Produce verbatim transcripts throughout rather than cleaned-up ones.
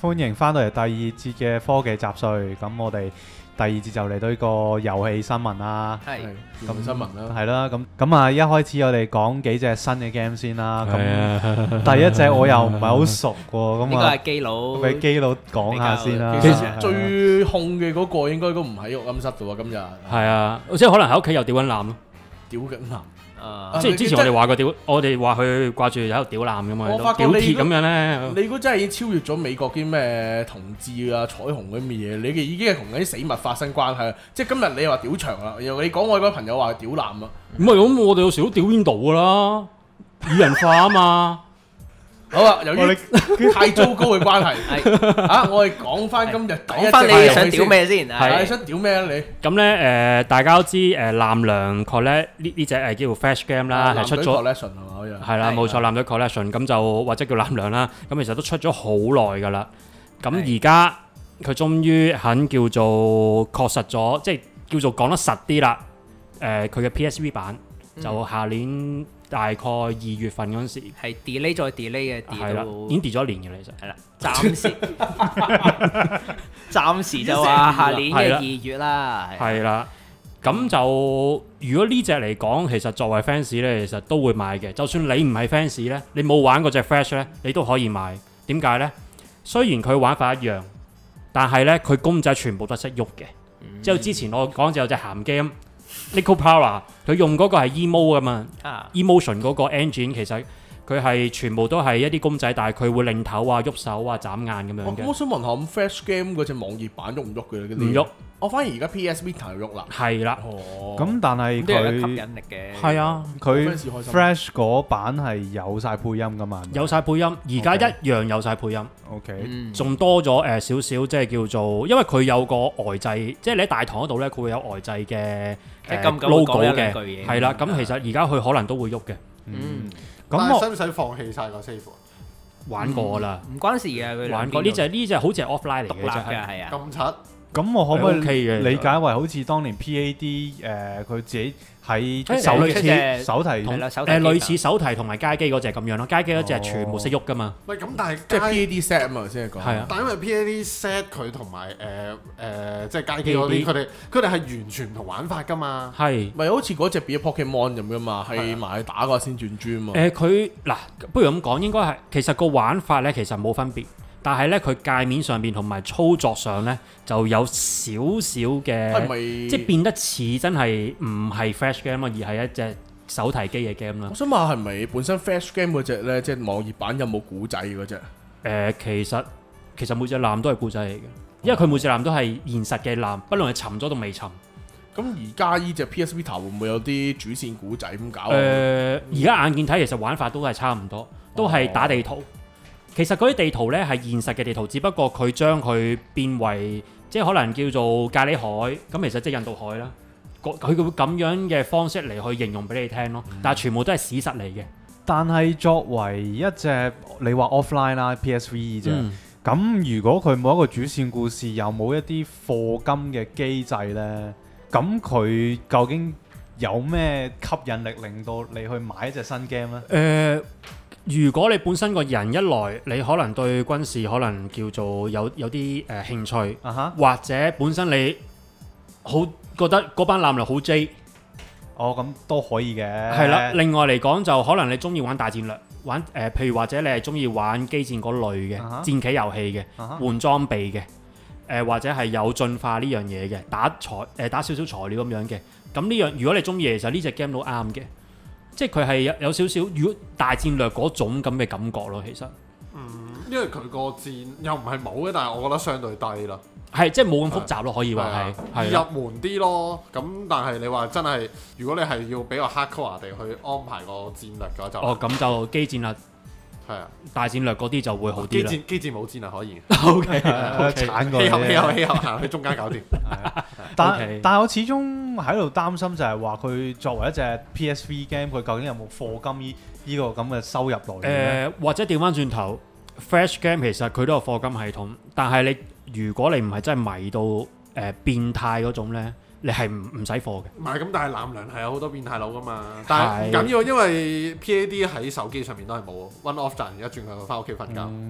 歡迎翻到嚟第二節嘅科技雜碎。咁我哋第二節就嚟到呢個遊戲新聞啦。 係咁新聞啦。 係啦，咁咁啊，一開始我哋講幾隻新嘅 game 先啦。咁啊第一隻我又唔係好熟喎，咁呢個啊係基佬， 俾基佬講下先啦。 其實係啊最控嘅嗰個應該都唔喺錄音室度喎，今日係啊，即係可能喺屋企又屌緊攬咯。 屌緊男。 啊， 即係之前我哋話過屌，我哋話佢掛住喺度屌攬噶嘛， 我發覺屌你鐵咁樣咧。 你估真係已經超越咗美國啲咩同志啊、彩虹嗰啲嘢，你哋已經係同緊啲死物發生關係。即係今日你又話屌長啦，又你講我嗰個朋友話屌男啊。 唔係咁，我哋有時都屌邊度噶啦，擬人化啊嘛。 好啊，由於太糟糕嘅關係，啊，我哋講翻今日講翻你想屌咩先？ 係你想屌咩啊你？ 咁咧誒，大家都知誒藍娘 collect 呢呢隻誒叫做 Flash game 啦，係出咗 collection 係嘛？好似係啦，冇錯，藍隊 collection 咁就或者叫藍娘啦，咁其實都出咗好耐噶啦。咁而家佢終於肯叫做確實咗，即係叫做講得實啲啦。誒，佢嘅 P S V 版就下年大概二月份嗰陣時， 係 delay 再 delay 嘅係啦， 跌已經跌咗一年嘅啦，其實係啦，暫時暫時就話下年嘅二月啦， 係啦。咁就如果呢隻嚟講，其實作為 fans 咧，其實都會買嘅。就算你唔係 fans 咧，你冇玩嗰隻 Flash 咧，你都可以買。點解咧？雖然佢玩法一樣，但係咧佢公仔全部都識喐嘅。 嗯、 之後之前我講就有隻鹹 game Nico Power， 佢用嗰個係 emo 噶嘛、啊、，emotion 嗰個 engine 其實佢係全部都係一啲公仔，但係佢會擰頭啊、喐手啊、眨眼咁樣嘅。 我想問下，咁 Flash Game 嗰隻網頁版喐唔喐嘅？ 唔喐。 我反而而家 P S Vita 喐啦。 係啦。 哦。 咁但係佢吸引力嘅。 係啊， 佢 Flash 嗰版係有晒配音噶嘛？ 有晒配音，而家一樣有晒配音。 OK。 仲多咗誒少少，即係叫做，因為佢有個呆掣，即係你喺大堂嗰度咧，佢會有呆掣嘅誒 logo 嘅。係啦，咁其實而家佢可能都會喐嘅。 嗯。 咁我使唔使放棄晒個 save？ 玩過啦。 唔關事嘅，佢玩過呢隻呢隻好似係 offline 嚟嘅， 真係係啊。 咁柒。 咁我可唔可以理解為好似當年 P A D 誒佢自己喺手提手提同誒類似手提同埋街機嗰隻咁樣咯，街機嗰隻全部識喐噶嘛。 喂，咁但係即係 P A D set 啊嘛，先係講。 係啊。 但因為 P A D set 佢同埋誒誒即係街機嗰啲，佢哋佢哋係完全唔同玩法噶嘛。 係。 咪好似嗰隻變咗 Pokemon 咁噶嘛，係買打嗰下先轉珠啊嘛。 誒佢嗱，不如咁講，應該係其實個玩法咧其實冇分別。但係咧，佢界面上邊同埋操作上咧，就有少少嘅，即係變得似真係唔係 Flash game 啊，而係一隻手提機嘅 game 啦。 我想問下係咪本身 Flash game 嗰隻咧，即係網頁版有冇古仔嗰隻？誒、 呃，其實其實每隻艦都係古仔嚟嘅，因為佢每隻艦都係現實嘅艦，不論係沉咗定未沉。 咁而家呢隻 P S Vita 會唔會有啲主線古仔咁搞？誒、 呃，而家眼見睇其實玩法都係差唔多，都係打地圖。哦，其實嗰啲地圖咧係現實嘅地圖，只不過佢將佢變為即係可能叫做咖喱海，咁其實即係印度海啦。佢佢會咁樣嘅方式嚟去形容俾你聽咯，但係全部都係史實嚟嘅。 但係作為一隻你話 offline 啦 P S V 啫，咁、嗯、如果佢冇一個主線故事，又冇一啲課金嘅機制呢，咁佢究竟有咩吸引力令到你去買一隻新 game 呢？ 誒、呃。如果你本身個人一來，你可能對軍事可能叫做有有啲誒、呃、興趣，uh-huh. 或者本身你好覺得嗰班艦娘好 J， 哦咁都可以嘅。 係啦，另外嚟講就可能你中意玩大戰略，玩誒、呃、譬如或者你係中意玩機戰嗰類嘅、uh-huh. 戰棋遊戲嘅，uh-huh. 換裝備嘅，誒、呃、或者係有進化呢樣嘢嘅，打材誒、呃、打少少材料咁樣嘅，咁呢樣如果你中意，其實呢隻 game 都啱嘅。即係佢係有有少少如果大戰略嗰種咁嘅感覺咯，其實。 嗯，因為佢個戰又唔係冇嘅，但係我覺得相對低啦。 係，即係冇咁複雜咯，可以話係。係入門啲咯，咁但係你話真係，如果你係要比較 hardcore 地去安排個戰略嘅話就。 哦，咁就機戰啦。係啊，大戰略嗰啲就會好啲啦。 機戰機戰冇戰啊，可以。 O K， 鏟過氣候氣候氣候行去中間搞掂。 但係但係我始終喺度擔心就係話佢作為一隻 P S V game，佢究竟有冇課金呢呢個咁嘅收入來源咧？ 誒，或者調翻轉頭 ，Flash game 其實佢都有課金系統，但係你如果你唔係真係迷到誒變態嗰種咧。你係唔唔使貨嘅？ 唔係咁，但係藍娘係有好多變態佬噶嘛。但係唔緊要，因為 P A D 喺手機上面都係冇 one off 賺，而家轉佢翻屋企瞓覺。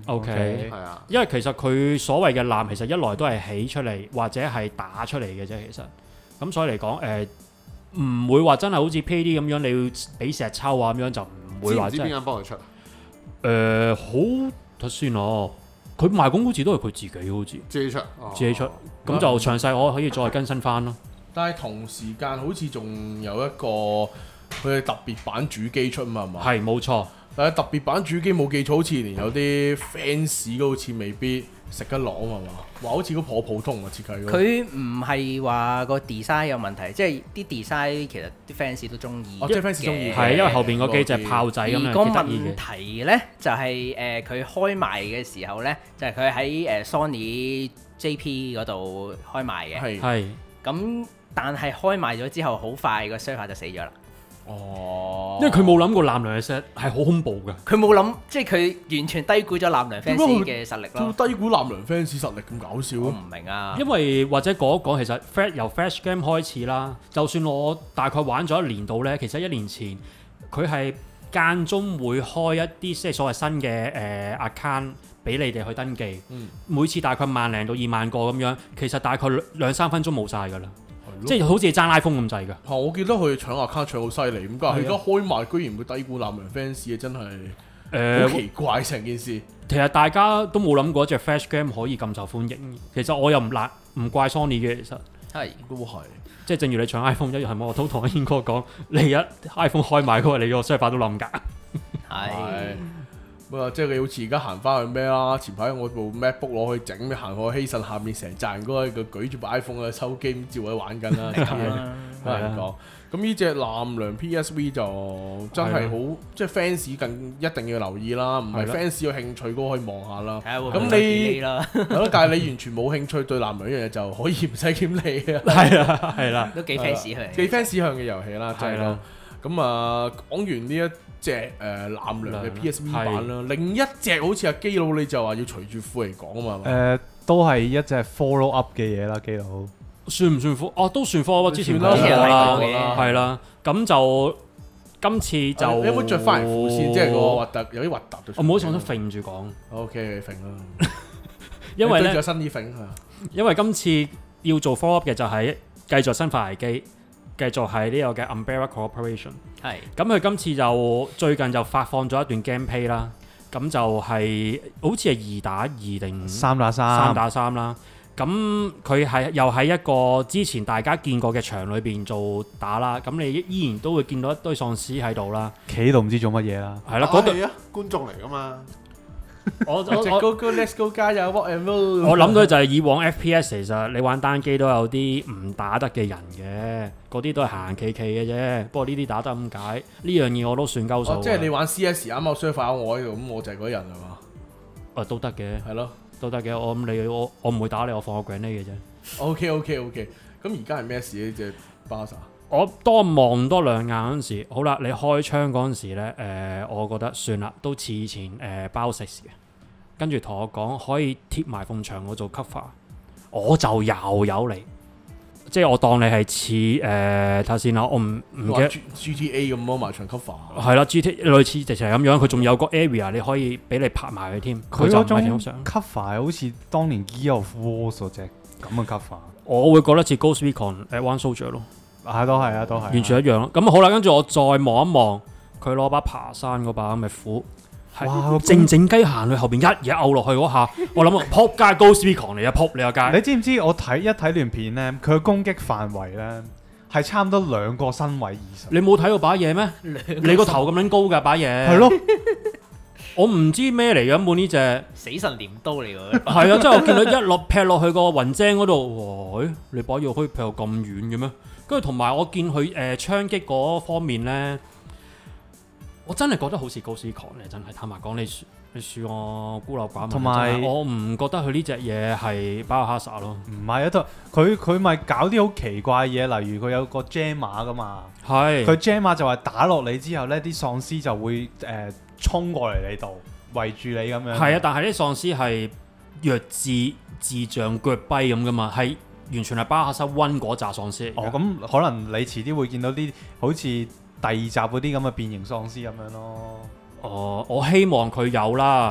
OK， 係啊， 因為其實佢所謂嘅艦，其實一來都係起出嚟或者係打出嚟嘅啫。其實咁所以嚟講，誒唔會話真係好似 P A D 咁樣，你要俾石抽啊咁樣就唔會話真係。 知唔知邊間幫佢出？ 誒好睇先咯，佢賣廣告字都係佢自己好似自己出， 自己出，咁就詳細我可以再更新翻咯。 但係同時間好似仲有一個佢嘅特別版主機出嘛，係嘛？ 係冇錯。 但係特別版主機冇記錯，好似連有啲 fans 都好似未必食得落啊嘛，話好似都頗普通啊設計。 佢唔係話個 design 有問題，即係啲 design 其實啲 fans 都中意。 哦，即係 fans 中意。 係因為後邊嗰幾隻炮仔咁樣而個幾得意嘅。 問題咧就係誒佢開賣嘅時候咧，就係佢喺誒 Sony J P 嗰度開賣嘅。 係。 係咁但係開賣咗之後，好快個 server 就死咗啦。 哦。 因為佢冇諗過艦娘嘅 set 係好恐怖㗎。 佢冇諗，即係佢完全低估咗艦娘 fans 嘅實力咯。 低估艦娘 fans 實力咁搞笑我啊！ 唔明啊。 因為或者講一講，其實 Flash 由 Flash Game 開始啦，就算我大概玩咗一年度呢，其實一年前佢係間中會開一啲即係所謂新嘅誒、呃、account 俾你哋去登記， 嗯、 每次大概萬零到二萬個咁樣，其實大概兩三分鐘冇晒㗎啦， 係即係好似爭 iPhone 咁滯㗎。 嚇！我記得佢搶 account 搶好犀利，咁但係而家開賣居然會低估艦娘 fans 嘅，真係誒好奇怪成件事。 其實大家都冇諗過一隻 Flash Game 可以咁受歡迎。其實我又唔賴唔怪 Sony 嘅，其實係都係。 即係正如你搶 iPhone 一樣，係咪？我都同阿軒哥講，你一 iPhone 開賣嗰個，你個 server 都冧㗎。 係。 咁啊，即係你好似而家行翻去咩啦？前排我部 MacBook 攞去整，咩行過希慎下面成扎人嗰個舉住部 iPhone 嘅手機咁照喺度玩緊啦。有人講，咁呢隻艦娘 P S V 就真係好，即係 fans 更一定要留意啦。唔係 fans 有興趣嗰可以望下啦。咁你啦， 係咯，但係你完全冇興趣對艦娘呢樣嘢就可以唔使點理啊。 係啊，係啦， 都幾 fans 佢， 幾 fans 向嘅遊戲啦，真係係啦。 咁啊，講完呢一隻誒艦娘嘅 P S V 版啦，另一隻好似阿基佬你就話要隨住褲嚟講啊嘛。 誒，都係一隻 follow up 嘅嘢啦，基佬。 算唔算科？哦，都算科啊！之前啦， 講過啦， 嘅係啦。咁就今次就你有冇著翻嚟褲先？即係個核突，有啲核突。 我唔好想都揈住講。 O K，揈啦。 因為咧， 對咗新啲揈係。 因為今次要做 follow up 嘅就係繼續生化危機，繼續係呢個嘅 Umbrella Corporation。係。咁佢今次就最近就發放咗一段 gameplay 啦。咁就係好似係二打二定三打三。 三打三啦。咁佢係又喺一個之前大家見過嘅場裏邊做打啦，咁你依然都會見到一堆喪屍喺度啦， 企喺度唔知做乜嘢啦。 係啦，嗰度啊，觀眾嚟噶嘛。 我我我 Go Let's Go 加油 Rock and Roll。 我諗到就係以往 F P S 其實你玩單機都有啲唔打得嘅人嘅，嗰啲都係行行企企嘅啫。不過呢啲打得咁解，呢樣嘢我都算鳩數。 即係你玩 C S 啱啱 server 我喺度，咁我就係嗰人係嘛？ 誒都得嘅， 係咯。 都得嘅，我諗你我我唔會打你，我放個 grenade 嘅啫。 OK OK OK，咁而家係咩事呢？隻巴薩？ 我多望多兩眼嗰陣時，好啦，你開槍嗰陣時咧，誒、呃，我覺得算啦，都似以前誒、呃、包食嘅。跟住同我講可以貼埋埲牆我做 cover，我就又有嚟，即係我當你係似誒睇下先啦，我唔唔記得 G T A 咁咯，埋牆 cover。 係啦，G T A 類似直情係咁樣，佢仲有個 area 你可以俾你拍埋佢添。 佢就嗰種唔係想 cover 好似當年 Gears of War 嗰隻咁嘅 cover。 我會覺得似 Ghost Recon Advanced Soldier 咯。 啊，都係啊，都係。 完全一樣咯。咁好啦，跟住我再望一望，佢攞把爬山嗰把咁嘅斧。哇！靜靜雞行去後邊一嘢拗落去嗰下，我諗啊，撲街 Ghost Recon 嚟啊，撲你個街！ 你知唔知我睇一睇段片咧，佢嘅攻擊範圍咧係差唔多兩個身位以上。 你冇睇過把嘢咩？你個頭咁撚高㗎把嘢。 係咯， 我唔知咩嚟嘅本呢隻死神鐮刀嚟㗎。 係啊，即係我見到一落劈落去個雲精嗰度，哇！你把嘢可以劈到咁遠嘅咩？跟住同埋我見佢誒槍擊嗰方面咧。我真係覺得好似 Ghost Recon 咧，真係坦白講，你你恕我孤陋寡聞。同埋我唔覺得佢呢隻嘢係包哈薩咯。 唔係啊，都佢佢咪搞啲好奇怪嘢，例如佢有個 Jammer 噶嘛。 係。佢 Jammer 就話打落你之後咧，啲喪屍就會誒、呃、衝過嚟你度圍住你咁樣。 係啊，但係啲喪屍係弱智智障腳跛咁噶嘛，係完全係包哈薩溫嗰紮喪屍嚟。 哦，咁可能你遲啲會見到啲好似第二集嗰啲咁嘅變形喪屍咁樣咯。 哦，我希望佢有啦，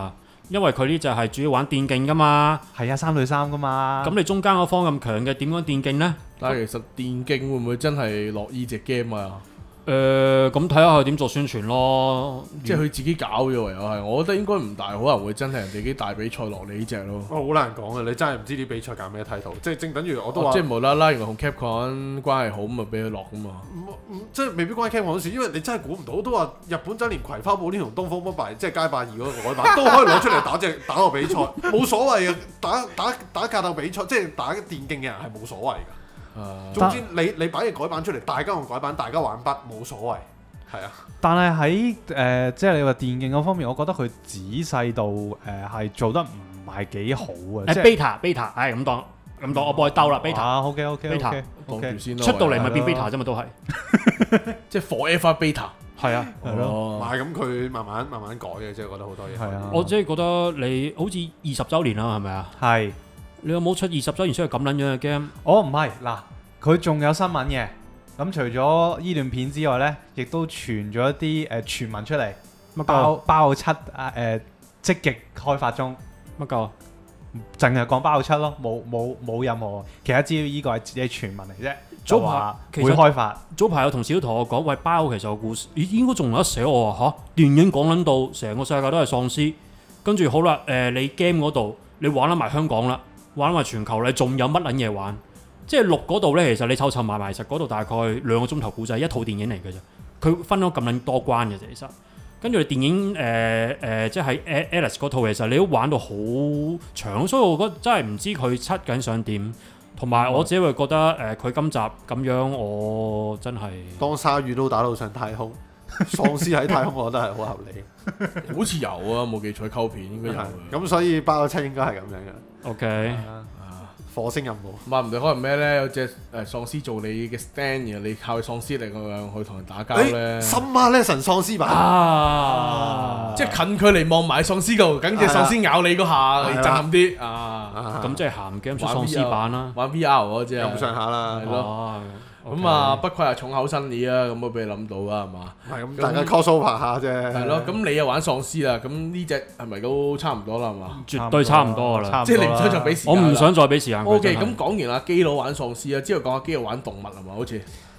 因為佢呢隻係主要玩電競噶嘛。 係啊，三對三噶嘛。 咁你中間嗰方咁強嘅，點樣電競呢？ 但係其實電競會唔會真係落呢隻 game 啊？ 誒，咁睇下佢點做宣傳咯。 即係佢自己搞咗唯有係，我覺得應該唔大可能會真係人哋啲大比賽落你呢只咯。 哦，好難講啊！你真係唔知啲比賽揀咩睇圖，即係正等於我都話、 哦，即係無啦啦，原來同 Capcom 關係好，咁咪俾佢落噶嘛。 即係未必關 Capcom 事，因為你真係估唔到，都話日本真係連葵花寶典同東方不敗，即係街霸二嗰個改版都可以攞出嚟打隻打個比賽，冇所謂嘅。打打打格鬥比賽，即係打電競嘅人係冇所謂㗎。 Uh, 總之你你擺嘢改版出嚟，大家用改版，大家玩筆冇所謂，係啊。 但係喺誒即係你話電競嗰方面，我覺得佢仔細到誒係做得唔係幾好啊。 誒 beta beta，係咁當咁當，我幫佢兜啦 beta。 啊 OK OK beta OK 當住先咯。 出到嚟咪變 beta 啫嘛，都係。 即係 forever beta。 係啊， 係咯。 唔係咁佢慢慢慢慢改嘅，即係覺得好多嘢。 係啊。 我即係覺得你好似二十週年啦，係咪啊？ 係。 你有冇出二十週年出嚟咁撚樣嘅 game？ 哦，唔係嗱，佢仲有新聞嘅。咁除咗依段片之外呢，亦都傳咗一啲誒傳聞出嚟，包包七啊誒積極開發中。 乜鳩？ 淨係講包七咯，冇冇冇任何其他資料，依個係自己傳聞嚟啫。 早話排會開發。 早排有同事都同我講，喂，包其實個故事，咦應該仲有得寫。我話嚇，電影講撚到成個世界都係喪屍，跟住好啦，誒、呃、你 game 嗰度你玩得埋香港啦。玩埋全球，你仲有乜撚嘢玩？即係六嗰度呢，其實你湊湊埋埋，其實嗰度大概兩個鐘頭故仔，一套電影嚟嘅啫。佢分咗咁撚多關嘅啫，其實。跟住你電影誒誒、呃呃，即係 Alice 嗰套，其實你都玩到好長，所以我覺得真係唔知佢出緊想點。同埋我自己會覺得誒，佢、呃、今集咁樣，我真係當鯊魚都打到上太空，喪屍喺太空，我覺得係好合理。 好似有啊，冇記錯溝片應該有。 咁所以包七應該係咁樣嘅。 OK， 啊，火星任務。 話唔定可能咩咧？有隻誒喪屍做你嘅 stand，然後你靠喪屍嚟咁去同人打交咧。 深馬咧神喪屍版啊！ 即係近距離望埋喪屍度，等隻喪屍咬你嗰下，你震撼啲啊！ 咁即係鹹 game 出喪屍版啦， 玩 V R 嗰隻咁上下啦， 係咯。咁啊，不愧係重口新意啊！咁我俾你諗到啊，係嘛？ 係咁，大家 crossover 下啫。係咯，咁你又玩喪屍啦，咁呢隻係咪都差唔多啦？係嘛？ 絕對差唔多噶啦。 即係你唔想再俾時間？ 我唔想再俾時間。 O K，咁講完阿基佬玩喪屍啊，之後講阿基佬玩動物係嘛？好似。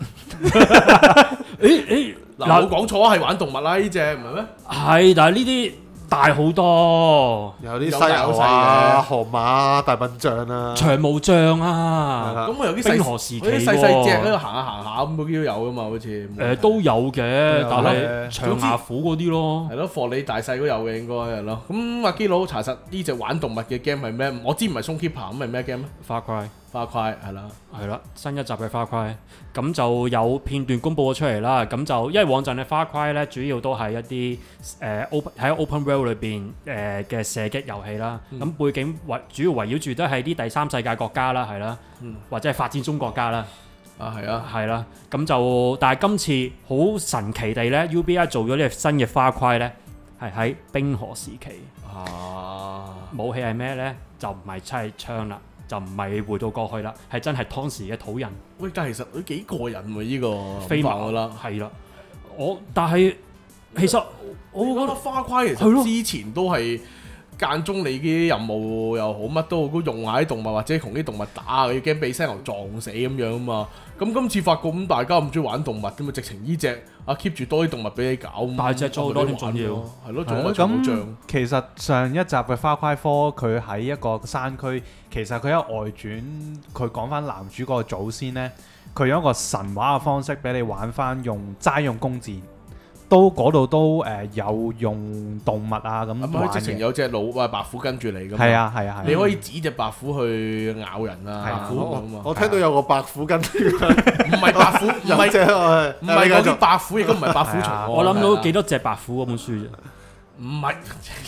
誒誒，嗱，冇講錯啊，係玩動物啦，呢隻唔係咩？ 係，但係呢啲大好多， 有啲犀牛啊、河馬、大笨象啊、 長毛象啊， 咁啊有啲冰河時期啲細細隻喺度行下行下咁，嗰啲都有噶嘛，好似誒都有嘅，但係長牙虎嗰啲咯， 係咯，貨你大細都有嘅應該係咯。咁阿基佬查實呢隻玩動物嘅 game 係咩？我知唔係 Zone Keeper 咁係咩 game 咧？ 花塊。 花塊係啦， 係啦，新一集嘅花塊，咁就有片段公佈咗出嚟啦。咁就因為往陣嘅花塊咧，主要都係一啲誒 open 喺 open world 裏邊誒嘅射擊遊戲啦。咁、嗯、背景圍主要圍繞住都係啲第三世界國家啦，係啦，嗯、或者係發展中國家啦。 啊，係啊， 係啦。咁就但係今次好神奇地咧 ，U B I 做咗呢個新嘅花塊咧，係喺冰河時期。啊，武器係咩咧？就唔係真係槍啦。就唔係回到過去啦，係真係當時嘅土人。 喂，但係其實都幾過癮喎！呢個飛馬啦，係啦。我但係其實我覺得花塊其實之前都係間中你啲任務又好，乜都好，都用下啲動物或者同啲動物打，你驚俾犀牛撞死咁樣啊嘛。咁今次發覺咁大家咁中意玩動物咁嘛，直情呢隻啊 keep 住多啲動物俾你搞， 大隻咗好多添，重要係咯，仲有長毛象。 其實上一集嘅花塊科佢喺一個山區，其實佢有外傳，佢講翻男主角嘅祖先呢，佢用一個神話嘅方式俾你玩翻，用齋用弓箭。都嗰度都誒有用動物啊咁玩嘅， 直情有隻老啊白虎跟住你㗎嘛。 係啊係啊係。 你可以指隻白虎去咬人啊。白虎咁啊。 我聽到有個白虎跟住， 唔係白虎，唔係唔係嗰啲白虎，亦都唔係白虎蟲。 我諗到幾多隻白虎嗰本書啫。 唔係，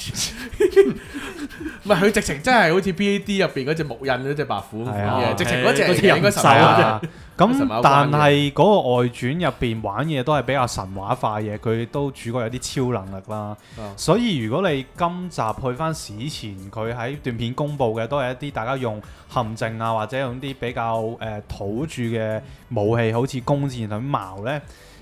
唔係佢直情真係好似 P A D 入邊嗰隻木印嗰隻白虎嘅，直情嗰隻應該神話。 咁但係嗰個外傳入邊玩嘢都係比較神話化嘢，佢都主角有啲超能力啦。嗯、所以如果你今集去翻史前，佢喺段片公佈嘅都係一啲大家用陷阱啊，或者用啲比較誒、呃、土著嘅武器，好似弓箭同矛呢。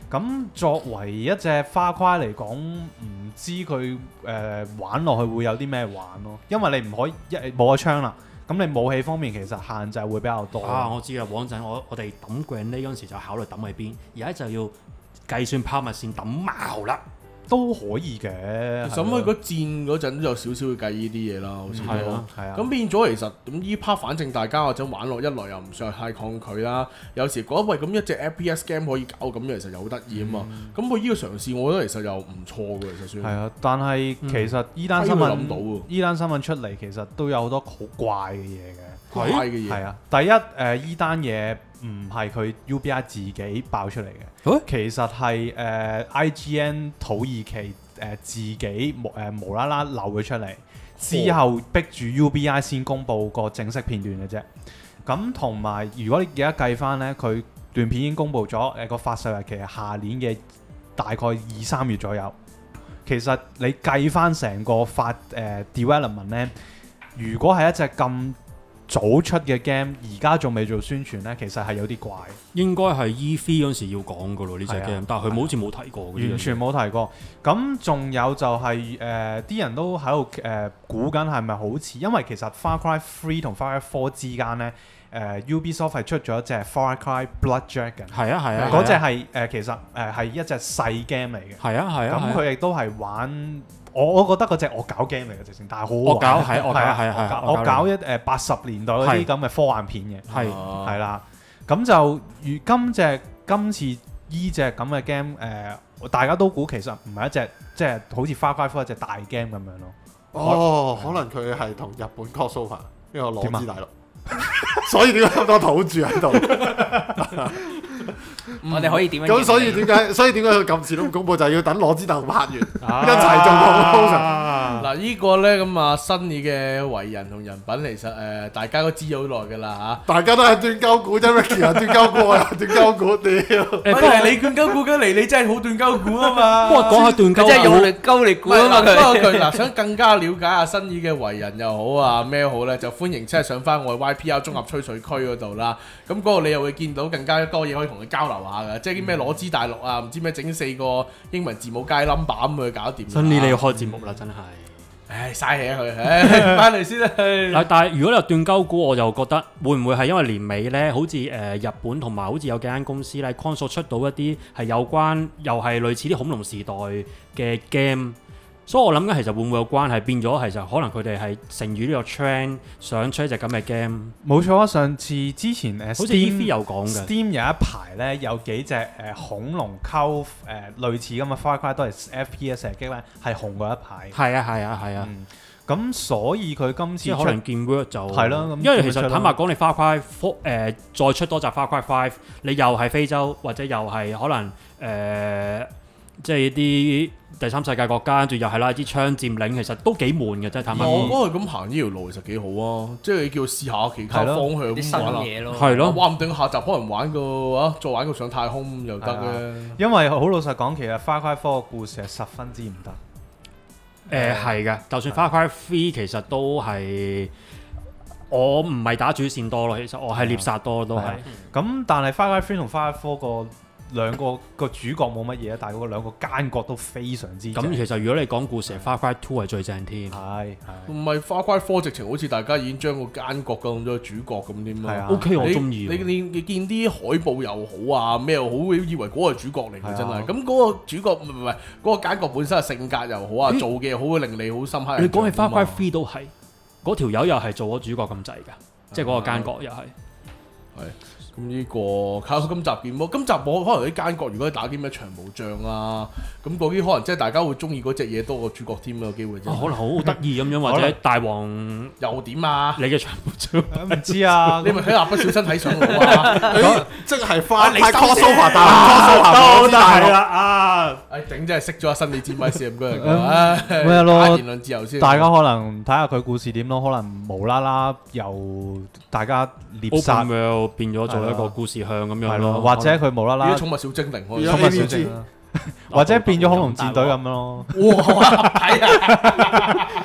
咁作為一隻花塊嚟講，唔知佢誒、呃、玩落去會有啲咩玩咯，因為你唔可以一冇咗槍啦，咁你武器方面其實限制會比較多。 啊，我知啦，往陣我我哋抌 grenade 嗰陣時就考慮抌喺邊，而家就要計算拋物線抌矛啦。 都可以嘅， 其實咁佢個戰嗰陣都有少少會計呢啲嘢啦，好似係咯， 係啊。 咁變咗其實咁依 part 反正大家或者玩落一來又唔算係太抗拒啦，有時覺得喂咁一隻 F P S game 可以搞咁，其實又好得意啊嘛。咁佢呢個嘗試，我覺得其實又唔錯嘅，其實算係啊。但係其實依單新諗聞到喎， 依單新聞出嚟，其實都有好多好怪嘅嘢嘅。 怪嘅嘢係啊，第一誒依單嘢唔係佢 U B I 自己爆出嚟嘅， 欸、 其實係誒、呃、I G N 土耳其誒、呃、自己無誒、呃、無啦啦漏咗出嚟，之後逼住 U B I 先公佈個正式片段嘅啫。咁同埋如果你而家計翻呢，佢段片已經公佈咗，誒個發售日期係下年嘅大概二三月左右。其實你計翻成個發誒、呃、development 呢，如果係一隻咁早出嘅 game， 而家仲未做宣傳呢，其實係有啲怪。 應該係 E 三嗰陣時要講噶咯呢隻 game，但係佢好似冇提過， 完全冇提過。咁仲有就係誒啲人都喺度誒估緊係咪好似，因為其實 Far Cry three 同 Far Cry four 之間呢，誒、呃、Ubisoft 係出咗一隻 Far Cry Blood Dragon。係啊係啊， 嗰隻係誒其實誒係、呃、一隻細 game 嚟嘅。 係啊係啊。 咁佢亦都係玩。我我覺得嗰隻惡搞 game 嚟嘅直情，但係好惡搞係惡搞係係惡搞一誒八十年代嗰啲咁嘅科幻片嘅， 係係啦。咁就如今隻今次依隻咁嘅 game 誒，大家都估其實唔係一隻即係好似《Far Cry four》一隻大 game 咁樣咯。 哦，可能佢係同日本 crossover 呢個裸之大陸，所以點解咁多土著喺度？ 我哋可以點樣？ 咁所以點解？所以點解佢咁遲都唔公佈？就係要等攞支凳拍完，一齊做 promotion。 嗱，呢個咧咁啊，新意嘅為人同人品，其實誒大家都知咗好耐㗎啦嚇。 大家都係斷鳩估啫，Ricky 啊斷鳩估啊斷鳩估，屌！ 誒，不係你斷鳩估緊嚟，你真係好斷鳩估啊嘛。 不過講下斷鳩估， 即係用力鳩嚟估啊嘛佢。 不過佢嗱想更加了解下新意嘅為人又好啊咩好咧，就歡迎即係上翻我嘅 Y P R 綜合吹水區嗰度啦。咁嗰度你又會見到更加多嘢可以同佢交流下㗎，即係啲咩裸之大陸啊，唔知咩整四個英文字母加 number 咁去搞掂。 新年你要開節目啦，真係。 唉，嘥氣啊佢，唉，翻嚟先啦。 嗱，但係如果你話斷鳩估，我就覺得會唔會係因為年尾咧，好似誒、呃、日本同埋好似有幾間公司咧，console 出到一啲係有關，又係類似啲恐龍時代嘅 game。所以我諗緊其實會唔會有關係，變咗其實可能佢哋係乘住呢個 trend 想出一隻咁嘅 game。 冇錯啊！上次之前誒， 好似 E 三有講嘅 Steam 有一排咧，有幾隻誒、呃、恐龍溝誒、呃、類似咁嘅 Far Cry 都係 F P S 射擊咧，係紅過一排。 係啊係啊係啊！ 咁、嗯、所以佢今次可能見 word 就係咯， 因為其實坦白講，你 Far Cry four 誒再出多集 Far Cry five，你又係非洲或者又係可能誒、呃、即係啲第三世界國家，跟住又係啦啲槍佔領，其實都幾悶嘅，真係坦白講。 我覺得咁行呢條路其實幾好啊，即係你叫試下其他方向啲新嘢咯。 係咯， 話唔定下集可能玩個啊，再玩個上太空又得嘅。 因為好老實講，其實 Far Cry four 嘅故事係十分之唔得。 誒係嘅，就算 Far Cry three 其實都係我唔係打主線多咯，其實我係獵殺多都係。 咁但係 Far Cry three 同 Far Cry four 個兩個個主角冇乜嘢，但係嗰兩個奸角都非常之正。 咁其實如果你講故事，Far Cry two 係最正添。 係係。 唔係 Far Cry four直情好似大家已經將個奸角當咗主角咁添嘛。 係啊 OK 我中意。 你你你見啲海報又好啊，咩又好，以為嗰個係主角嚟嘅真係。咁嗰個主角唔係唔係嗰個奸角本身嘅性格又好啊，做嘅又好會令你好深刻。 你講起 Far Cry three都係，嗰條友又係做咗主角咁滯㗎，即係嗰個奸角又係。 係。咁呢、這個靠今集見喎，今集我可能啲奸角如果打啲咩長毛象啊，咁嗰啲可能即係大家會中意嗰隻嘢多過主角添有機會啫、 哦。可能好得意咁樣，或者大王又點啊？ 你嘅長毛象唔知啊？ 你咪睇蠟筆小新睇上腦啊！ 即係翻你 crossover 打 crossover 係啦啊！ 誒頂真係熄咗阿新你支咪先唔該人講， 咩咯？ 言論自由先。 大家可能睇下佢故事點咯，可能無啦啦由大家獵殺變咗做一個故事向咁樣咯，或者佢無啦啦變咗寵物小精靈， 寵物小精靈，或者變咗恐龍戰隊咁樣咯。 哇！睇啊！ 寵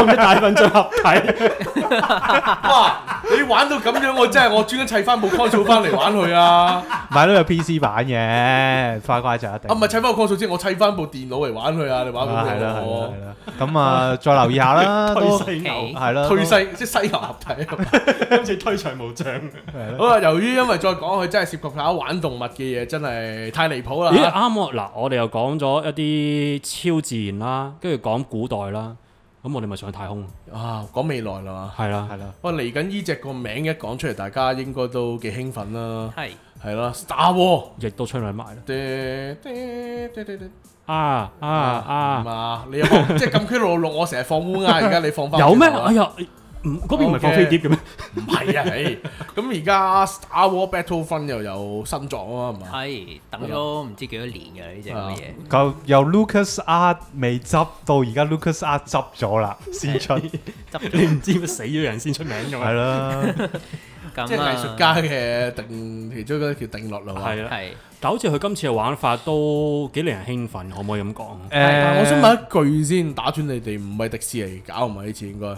咩大笨象合體？ 哇！你玩到咁樣，我真係我專登砌翻部 console 翻嚟玩佢啊！ 買到有 P C 版嘅，乖乖就一定。 啊，唔係砌翻個 console 先，我砌翻部電腦嚟玩佢啊！你玩到係啦係我啦係啦。咁啊，再留意下啦，都推犀牛係啦， 推西即係西牛合體。 今次推長毛象。 好啦，由於因為再講佢真係涉及下玩動物嘅嘢，真係太離譜啦。 咦啱喎！嗱，我哋又講咗一啲超自然啦，跟住講古代啦，咁我哋咪上太空。 啊，講未來啦嘛。 係啦係啦。 哇！嚟緊呢隻個名一講出嚟，大家應該都幾興奮啦。 係係啦，Star War 亦都出嚟埋啦。 叮叮叮叮叮啊啊啊！ 啊！你又放即係禁區六六六，我成日放烏鴉，而家你放翻有咩？哎呀，唔嗰邊唔係放飛碟嘅咩？ 唔係啊，係咁而家 Star War Battlefront 又有新作啊嘛，係嘛？ 係等咗唔知幾多年㗎呢隻咁嘅嘢。 舊由 Lucas Art 未執到而家 Lucas Art 執咗啦，先出你唔知乜死咗人先出名㗎嘛？ 係啦。 即係藝術家嘅定其中一條定律啦嘛。 係啦， 係。 但好似佢今次嘅玩法都幾令人興奮，可唔可以咁講？ 誒， 我想問一句先，打斷你哋，唔係迪士尼搞唔係呢次應該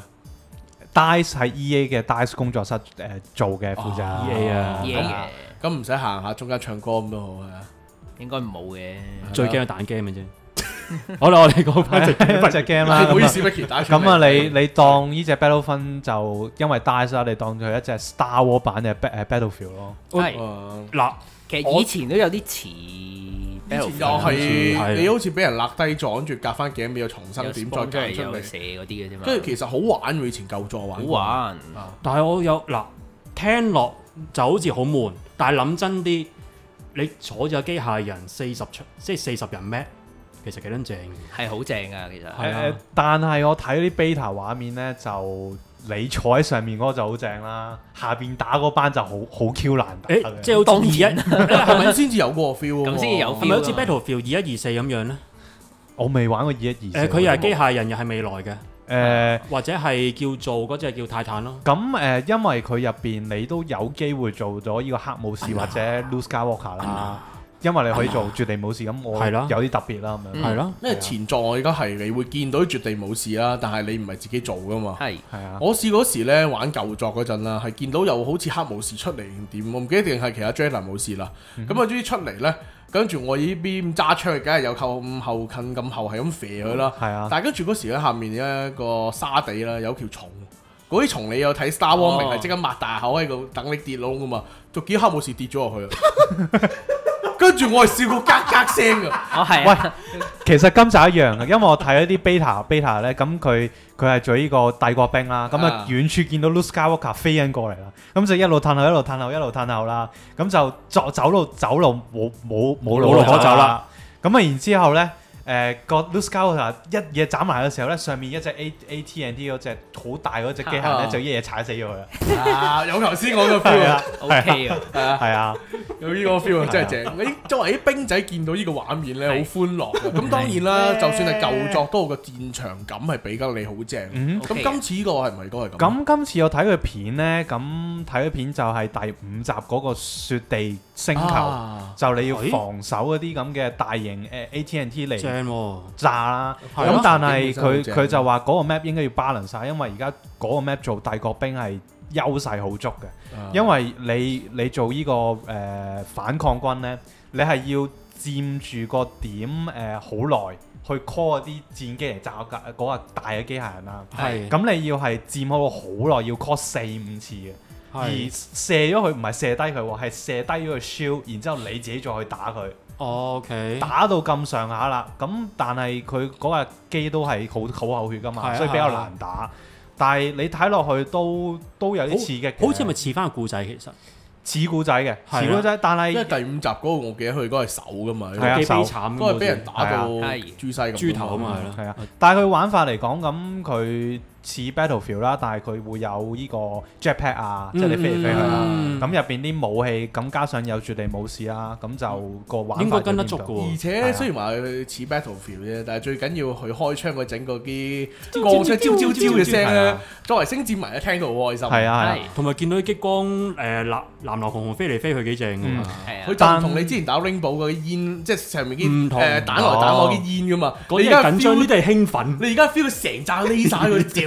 Dice 係 E A 嘅 Dice 工作室誒做嘅負責 E A 啊嘢嘅， 咁唔使行下中間唱歌咁都好啊。 應該冇嘅。 最驚係彈 game 嘅啫。好啦，我哋講翻隻隻 game 啦。 唔好意思，Vicky 打斷你。 咁啊，你你當呢隻 Battlefront 就因為 Dice 啦，你當佢一隻 Star War 版嘅 Bat 誒 Battlefield 咯。 係。 誒嗱， 其實以前都有啲似以前 Battlefield， 又係係你好似俾人勒低咗，跟住夾翻頸尾又重新有點 spawn 再夾出嚟， 出嚟有射嗰啲嘅啫嘛。 跟住其實好玩喎，以前舊作玩過。 好玩， 但係我有嗱，聽落就好似好悶，但係諗真啲，你坐住個機械人四十出，即係四十人咩？其實幾撚正嘅。 係好正㗎，其實。 係啊誒，但係我睇啲 beta 畫面咧，就你坐喺上面嗰個就好正啦，下邊打嗰班就好好 Q 難打誒， 嘅。 即係好似二一， 係咪先至有嗰個 feel 啊嘛咁先至有 feel 係咪好似 Battlefield 二一二四咁樣咧？ 我未玩過二一二誒，佢又係機械人，又係未來嘅， 誒。 或者係叫做嗰隻叫泰坦咯。 咁誒、呃，因為佢入邊你都有機會做咗呢個黑武士或者 Luke Skywalker 啦，因為你可以做絕地武士，咁我係咯有啲特別啦咁樣。 係咯， 因為前作我而家係你會見到絕地武士啦，但係你唔係自己做噶嘛。 係。 係啊， 我試嗰時咧玩舊作嗰陣啦，係見到有好似黑武士出嚟定點，我唔記得定係其他 Jedi 武士啦。咁啊終於出嚟咧，跟住我呢邊揸槍，梗係有靠咁後近咁後係咁射佢啦。 係啊， 但係跟住嗰時咧下面一個沙地啦，有條蟲。嗰啲蟲你有睇 Star Wars 明係即刻擘大口喺度等你跌窿噶嘛，就見黑武士跌咗落去啦。跟住我係笑到格格聲噶。 哦係喂啊。 其實今集一樣嘅，因為我睇一啲 beta beta 咧，咁佢佢係做呢個帝國兵啦，咁啊啊遠處見到 Luke Skywalker 飛緊過嚟啦，咁就一路褪後，一路褪後，一路褪後啦，咁就走走路走路冇冇冇路冇路可走啦。 咁啊然之後咧。誒個 Luke Skywalker 一嘢斬埋嘅時候咧，上面一隻 A A T and T 嗰隻好大嗰隻機械咧，就一嘢踩死咗佢啦。 啊，有頭先我個 feel 啊， OK 啊。 係啊， 係啊， 有呢個 feel 啊，真係正。你作為啲兵仔見到呢個畫面咧，好歡樂嘅。咁當然啦，就算係舊作，都個戰場感係比得你好正。 嗯咁今次呢個係咪都係咁？ 咁今次我睇佢片咧，咁睇佢片就係第五集嗰個雪地星球， 啊就你要防守嗰啲咁嘅大型誒 A T and T 嚟正喎。 炸啦。 係啊咁但係佢本身好正佢就話嗰個 map 應該要 balance 晒，因為而家嗰個 map 做帝國兵係優勢好足嘅。 啊因為你你做呢、個誒、呃、反抗軍咧，你係要佔住個點誒好耐，去 call 嗰啲戰機嚟炸嗰架嗰架大嘅機械人啦。 係咁你要係佔好好耐，要 call 四五次嘅。而係。 射咗佢唔係射低佢喎，係射低咗個 shield，然之後你自己再去打佢， OK。 打到咁上下啦。咁但係佢嗰架機都係好好厚血噶嘛， 係啊所以比較難打。但係你睇落去都都有啲刺激嘅， 好似係咪似翻個故仔其實？ 似故仔嘅， 係啊似故仔，但因為係第五集嗰個我記得佢嗰個係手噶嘛， 係啊手幾悲慘都係俾人打到係啊豬西咁。 豬頭啊嘛係咯。 係啊，但係佢玩法嚟講，咁佢似 Battlefield 啦，但係佢會有呢個 jetpack 啊，即係你飛嚟飛去啦。 嗯咁入邊啲武器，咁加上有絕地武士啦，咁就個玩法應該跟得就變咗足嘅喎而且係啊雖然話佢似 Battlefield 啫，但係最緊要佢開槍嗰整嗰啲鋼槍招招招嘅聲咧係啊， 作為星戰迷咧聽到好開心。 係啊係啊係。 同埋見到啲激光誒藍藍藍紅紅飛嚟飛去幾正㗎嘛。 係啊。 佢就唔同你之前打 Rainbow 嗰啲煙，即係上面啲唔同誒彈來彈去啲煙噶嘛。 嗰啲你而家係緊張，呢 feel 啲係興奮。 你而家 feel 到成扎 laser 佢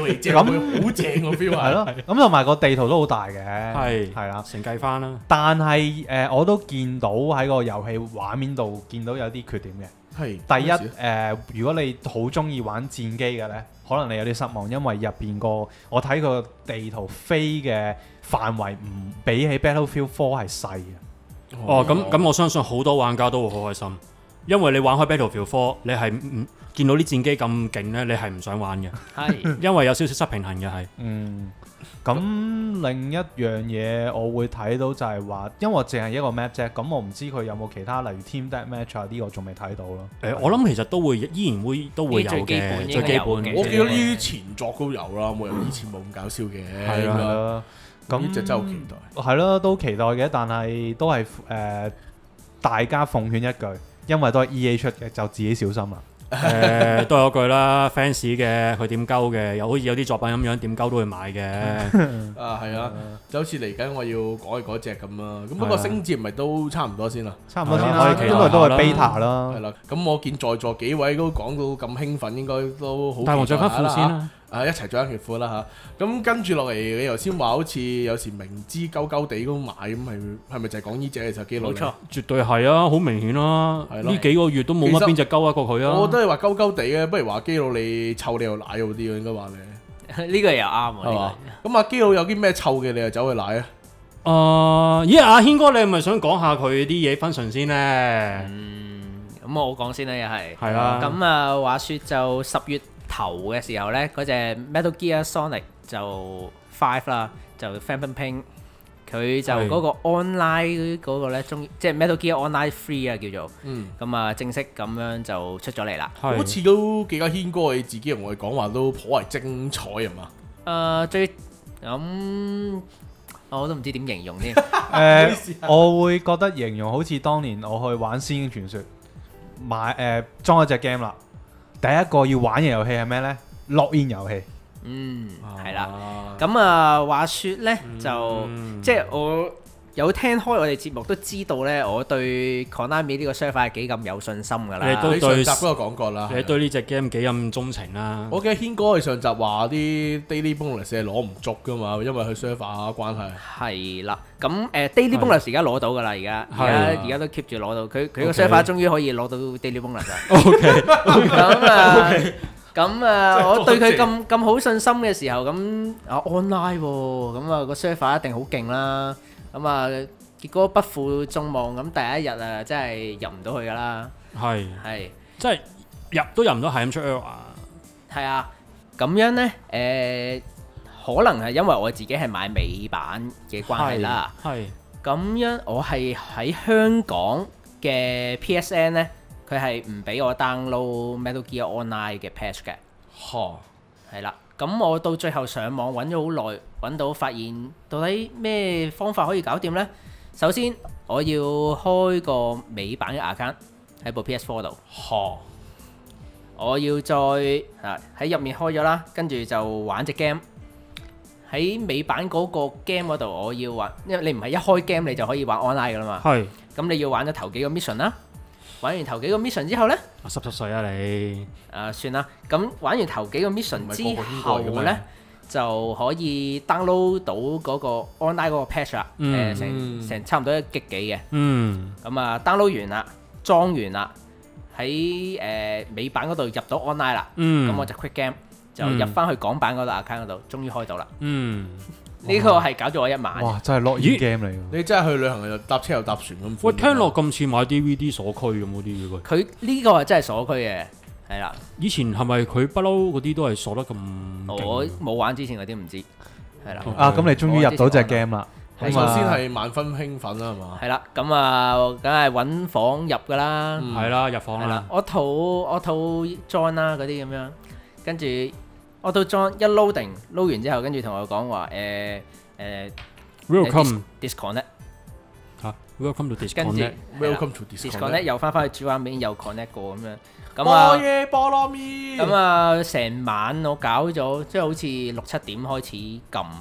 遊戲正，咁好正個 feel 係咯，咁同埋個地圖都好大嘅， 係係啦， 承繼翻啦。 但係誒，我都見到喺個遊戲畫面度見到有啲缺點嘅。 係第一誒，如果你好中意玩戰機嘅呢，可能你有啲失望，因為入邊個我睇個地圖飛嘅範圍唔比起 Battlefield Four 係細嘅。 哦，咁咁我相信好多玩家都會好開心，因為你玩開 Battlefield Four，你係唔見到啲戰機咁勁呢，你係唔想玩嘅， 係因為有少少失平衡嘅係。 嗯，咁另一樣嘢我會睇到就係話，因為我淨係一個 map 啫，咁我唔知佢有冇其他例如 Team Deathmatch 啊，呢個仲未睇到咯。 誒，我諗其實都會依然會都會有最基嘅， 本最基本嘅我記得呢啲前作都有啦，冇人以前冇咁搞笑嘅。 係啦，咁呢隻真係好期待。 係咯，都期待嘅，但係都係誒、呃、大家奉勸一句，因為都係 E A 出嘅，就自己小心啦。 誒、呃、都有句啦 ，fans 嘅佢點鳩嘅，又好似有啲作品咁樣點鳩都會買嘅。 啊，係啊，就好似嚟緊我要講嘅嗰隻咁啦。咁不過星戰咪都差唔多先啦。 差唔多先啦， 可以期待因為都係下啦 beta 啦。 係啦，咁我見在座幾位都講到咁興奮，應該都好期待大王着翻褲先啦啦。 啊！一齊着一條褲啦嚇，咁跟住落嚟，你頭先話好似有時明知鳩鳩地咁買，咁係係咪就係講呢隻就基佬？ 冇錯， 絕對係啊，好明顯啦。 係咯呢幾個月都冇乜邊隻鳩一過佢啊。 我都係話鳩鳩地嘅，不如話基佬你臭你又奶好啲喎，應該話你呢個又啱喎。 係嘛呢？ 咁阿基佬有啲咩臭嘅，你又走去奶啊？ 誒，咦？阿軒哥，你係咪想講下佢啲嘢分純先呢？ 嗯，咁我講先啦，又係。 係啦。 咁啊，話説就十月頭嘅時候咧，嗰隻 Metal Gear Sonic 就 Five 啦，就 Phantom Pain，佢就嗰個 online 嗰個咧，中即係 Metal Gear Online Three 啊，叫做， 嗯， 咁啊正式咁樣就出咗嚟啦。 係好似都幾家軒哥你自己同我哋講話都頗為精彩係嘛？ 誒最咁我都唔知點形容添。 誒，我會覺得形容好似當年我去玩《仙境傳說》，買誒裝咗隻 game 啦。第一個要玩嘅遊戲係咩呢？落煙遊戲。 嗯，係啦。咁啊，話説呢，就、 嗯、 即係我有聽開我哋節目都知道呢，我對 Konami 呢個 server 係幾咁有信心㗎啦。 你都你上集都有講過啦。 你對呢隻 game 幾咁鍾情啦？ 我記得軒哥佢上集話啲 daily bonus 係攞唔足㗎嘛，因為佢 server 關係。 係啦，咁誒、呃、daily bonus 而家攞到㗎啦，而家而家而家都 keep 住攞到，佢佢個 server 終於可以攞到 daily bonus 啦。 OK， 咁啊，咁啊，我對佢咁咁好信心嘅時候，咁啊 online 喎，咁啊個 server 一定好勁啦。咁啊，結果不負眾望，咁第一日啊，真係入唔到去㗎啦。 係係， 即係入都入唔到，係咁出 error。 係啊，咁樣呢，誒、呃，可能係因為我自己係買美版嘅關係啦。 係。 咁樣我係喺香港嘅 P S N 呢，佢係唔俾我 download Metal Gear Online 嘅 patch 嘅。 嚇， 係啦，咁我到最後上網揾咗好耐，揾到發現到底咩方法可以搞掂呢？首先我要開個美版嘅 account 喺部 P S Four 度。 嚇， 我要再啊喺入面開咗啦，跟住就玩隻 game。喺美版嗰個 game 嗰度，我要玩，因為你唔係一開 game 你就可以玩 online 噶啦嘛。 係。 咁你要玩咗頭幾個 mission 啦，玩完頭幾個 mission 之後呢， 濕濕碎啊你！ 啊算啦，咁玩完頭幾個 mission 之後呢，就可以 download 到嗰個 online 嗰個 patch 啦，誒成成差唔多一 G 幾嘅。 嗯。 咁啊 download 完啦，裝完啦，喺誒美版嗰度入到 online 啦。 嗯。 咁我就 quick game 就入翻去港版嗰度 account 嗰度，終於開到啦。 嗯。 呢個係搞咗我一晚。 哇！真係落煙 game 嚟㗎。 你真係去旅行又搭車又搭船咁。 喂，聽落咁似買 D V D 鎖區咁嗰啲嘅。 佢呢個係真係鎖區嘅，係啦。 以前係咪佢不嬲嗰啲都係鎖得咁？ 我冇玩之前嗰啲唔知，係啦。 啊，咁你終於入到隻 game 啦。 首先係萬分興奮啦，係嘛？ 係啦，咁啊，梗係揾房入㗎啦。 係啦，入房啦。 我套我套 join 啦嗰啲咁樣，跟住。我到 join 一 loading load 完之後，跟住同我講話誒誒 welcome disconnect 嚇 welcome to disconnect welcome to disconnect 又翻返去主畫面又 connect 過咁樣，咁啊嘢菠蘿麵， 咁啊成晚我搞咗，即係好似六七點開始撳，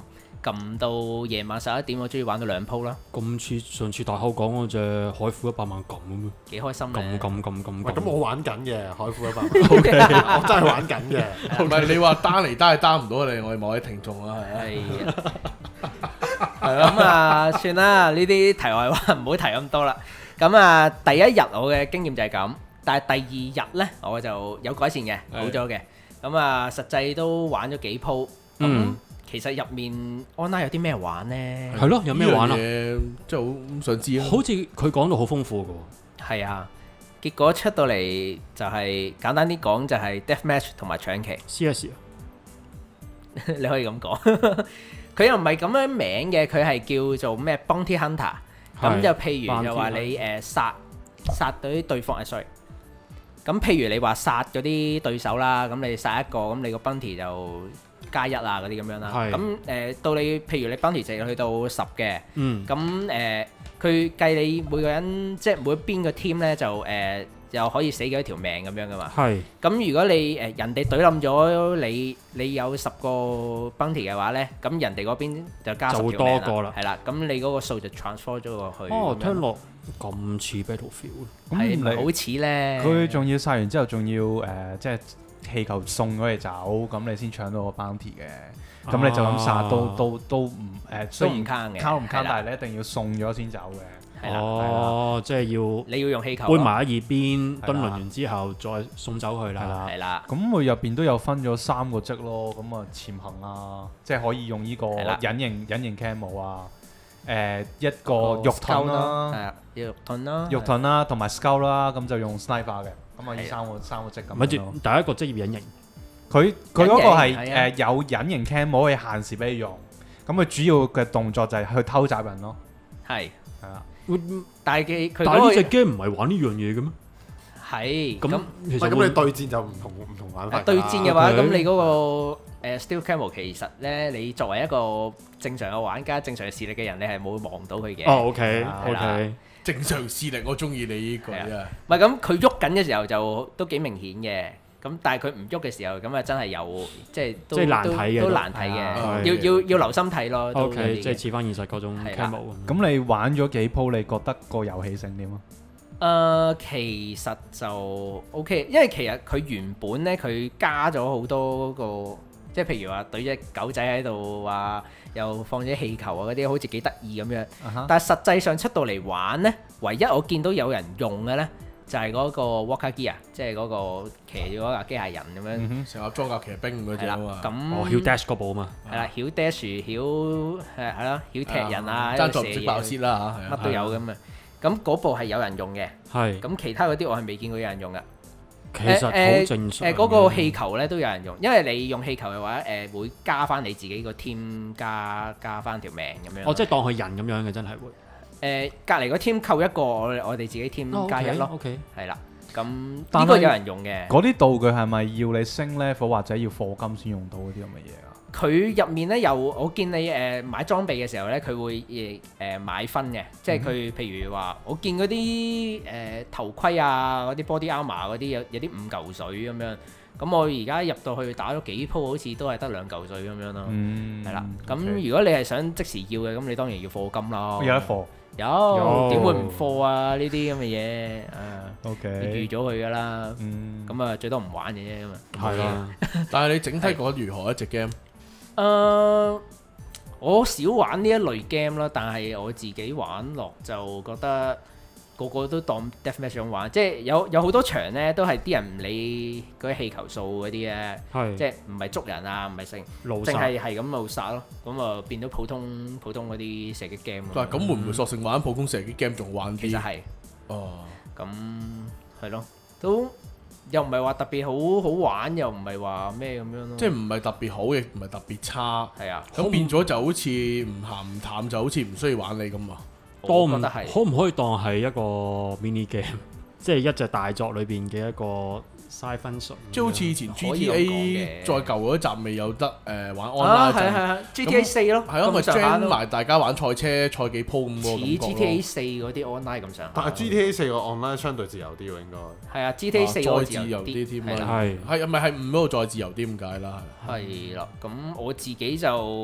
撳到夜晚十一點，我中意玩到兩鋪啦， 咁似上次大口講嗰隻海虎一百萬咁咁幾開心咁嘅。 咁咁咁喂，咁我玩緊嘅海虎一百萬， OK 我真係玩緊嘅。 唔係你話單嚟單係單唔到你，我哋某位聽眾啦，係啊。 係啊，係咁啊，算啦，呢啲題外話唔好提咁多啦。咁啊，第一日我嘅經驗就係咁，但係第二日呢，我就有改善嘅，好咗嘅。咁啊，實際都玩咗幾鋪。咁、 嗯其實入面 online 有啲咩玩呢？ 係咯，有咩玩啊？ 呢樣嘢真係好想知啊！ 好似佢講到好豐富嘅喎。 係啊，結果出到嚟就係、簡單啲講就係 deathmatch 同埋搶旗。 C S 啊， 你可以咁講，佢又唔係咁樣名嘅，佢係叫做咩 Bounty Hunter。咁就譬如就話你誒殺殺到啲對方誒，sorry。咁譬如你話殺嗰啲對手啦，咁你殺一個，咁你個 bounty 就加一啊嗰啲咁樣啦。 係咁誒到你譬如你 bounty 值去到十嘅， 嗯， 咁誒佢計你每個人即係每邊個 team 咧就誒又可以死幾多條命咁樣噶嘛。 係咁如果你誒人哋懟冧咗你，你有十個 bounty 嘅話咧，咁人哋嗰邊就加十就條命會多個啦係啦，咁你嗰個數就 transfer 咗過去。 哦， 咁樣聽落咁似 Battlefield。 咁係咪你好似咧？ 佢仲要殺完之後，仲要誒、呃，即係氣球送咗你走，咁你先搶到個 bounty 嘅。咁、你就咁殺都都都唔誒，雖然都唔坑嘅坑唔坑， 係啦但係你一定要送咗先走嘅。 係啦， 哦，即係要你要用氣球搬咯埋喺耳邊， 係啦敦輪完之後再送走佢啦。 係啦， 咁佢入邊都有分咗三個職咯，咁啊潛行啊，即係可以用呢個係啦隱形隱形 cam 啊，誒、一個肉盾係啦， 啊，肉盾啦， 肉盾啦，同埋 scout 啦，咁就用 sniper 嘅，咁啊呢係三個三個職咁咪住樣咯。 第一個職業隱形， 佢佢嗰個係隱形係啊誒有隱形 cam 可以限時俾你用，咁佢主要嘅動作就係去偷襲人咯， 係， 係啦。 但係佢佢但係呢隻嗰個 game 唔係玩呢樣嘢嘅咩？ 係咁咁其實會喂咁你對戰就唔同唔同玩法㗎啦。 對戰嘅話， OK 咁你嗰個誒 steel camo 其實咧，你作為一個正常嘅玩家、正常嘅視力嘅人，你係冇望到佢嘅。 哦，OK 係啦 OK， 正常視力，我中意你呢句係啊！ 唔係咁，佢喐緊嘅時候就都幾明顯嘅。咁但係佢唔喐嘅時候，咁啊真係有即係都即係難睇嘅都都都難睇係嘅， 係要要要留心睇咯。都有 OK， 啲嘅即係似翻現實嗰種係啦 camo 咁。 咁你玩咗幾鋪，你覺得個遊戲性點啊？ 誒、呃其實就 OK，因為其實佢原本咧佢加咗好多個，即係譬如話懟隻狗仔喺度，話又放咗啲氣球啊嗰啲，好似幾得意咁樣。 啊哈但係實際上出到嚟玩咧，唯一我見到有人用嘅咧，就係、嗰個 Walker Gear 啊，即係嗰個騎住嗰架機械人咁樣。 嗯哼， 成日裝甲騎兵嗰係啦， 隻啊嘛， 咁哦，Hill Dash 嗰部啊嘛， 係啦，曉 dash 曉係係咯，曉踢人啊， 爭喺度射在唔識爆嘢泄啦嚇，係啊乜都有咁啊。咁嗰部係有人用嘅， 係咁其他嗰啲我係未見過有人用嘅。 其實好正常嘅。 誒嗰個氣球咧都有人用，因為你用氣球嘅話，誒會加翻你自己個 team 加加翻條命咁樣。 哦，即係當佢人咁樣嘅，真係會。 誒隔離個 team 扣一個，我我哋自己 team 加一咯， OK， 係啦。咁但係呢個有人用嘅。 嗰啲道具係咪要你升 level 或者要課金先用到嗰啲咁嘅嘢啊？ 佢入面咧有，我見你誒、呃、買裝備嘅時候咧，佢會誒誒、呃、買分嘅，即係佢譬如話，我見嗰啲誒頭盔啊，嗰啲 body armor 嗰啲有有啲五嚿水咁樣，咁我而家入到去打咗幾鋪，好似都係得兩嚿水咁樣咯， 嗯， 係啦、咁 OK 如果你係想即時要嘅，咁你當然要課金啦。 有得課有有點會唔課啊？呢啲咁嘅嘢啊，你預 ，OK， 咗佢噶啦， 嗯， 咁啊最多唔玩嘅啫嘛。 係啦。 但係你整體覺得如何一隻 game？ 誒、呃我少玩呢一類 game 啦，但係我自己玩落就覺得個個都當 deathmatch 咁玩，即係有有好多場咧都係啲人唔理嗰啲氣球數嗰啲咧， 係即係唔係捉人啊，唔係剩，淨路殺係係咁路殺咯，咁啊變咗普通普通嗰啲射擊 game 咯。 但係咁會唔會索性玩普通射擊 game 仲玩啲？ 其實係哦， 咁係咯，都又唔係話特別好好玩，又唔係話咩咁樣咯。 即係唔係特別好，亦唔係特別差， 係啊， 咁變咗就好似唔鹹唔淡，就好似唔需要玩你咁啊！ 當唔我覺得係可唔可以當係一個 mini game，即係一隻大作裏邊嘅一個 side function， 即係好似以前可以咁講 G T A 嘅再舊嗰集未有得誒玩啊 online 就係係係 G T A 四咯， 係咯，咪咁上下 join 咯埋大家玩賽車賽幾鋪咁似個感 G 覺 T A 咯。 四嗰啲 online 咁上下。 但係 G T A 四個 online 相對自由啲喎，應該。 係啊，G T A 四嗰個再自由啲添係啦， 啊， 係係咪係五嗰度再自由啲咁解啦？ 係啦。咁我自己就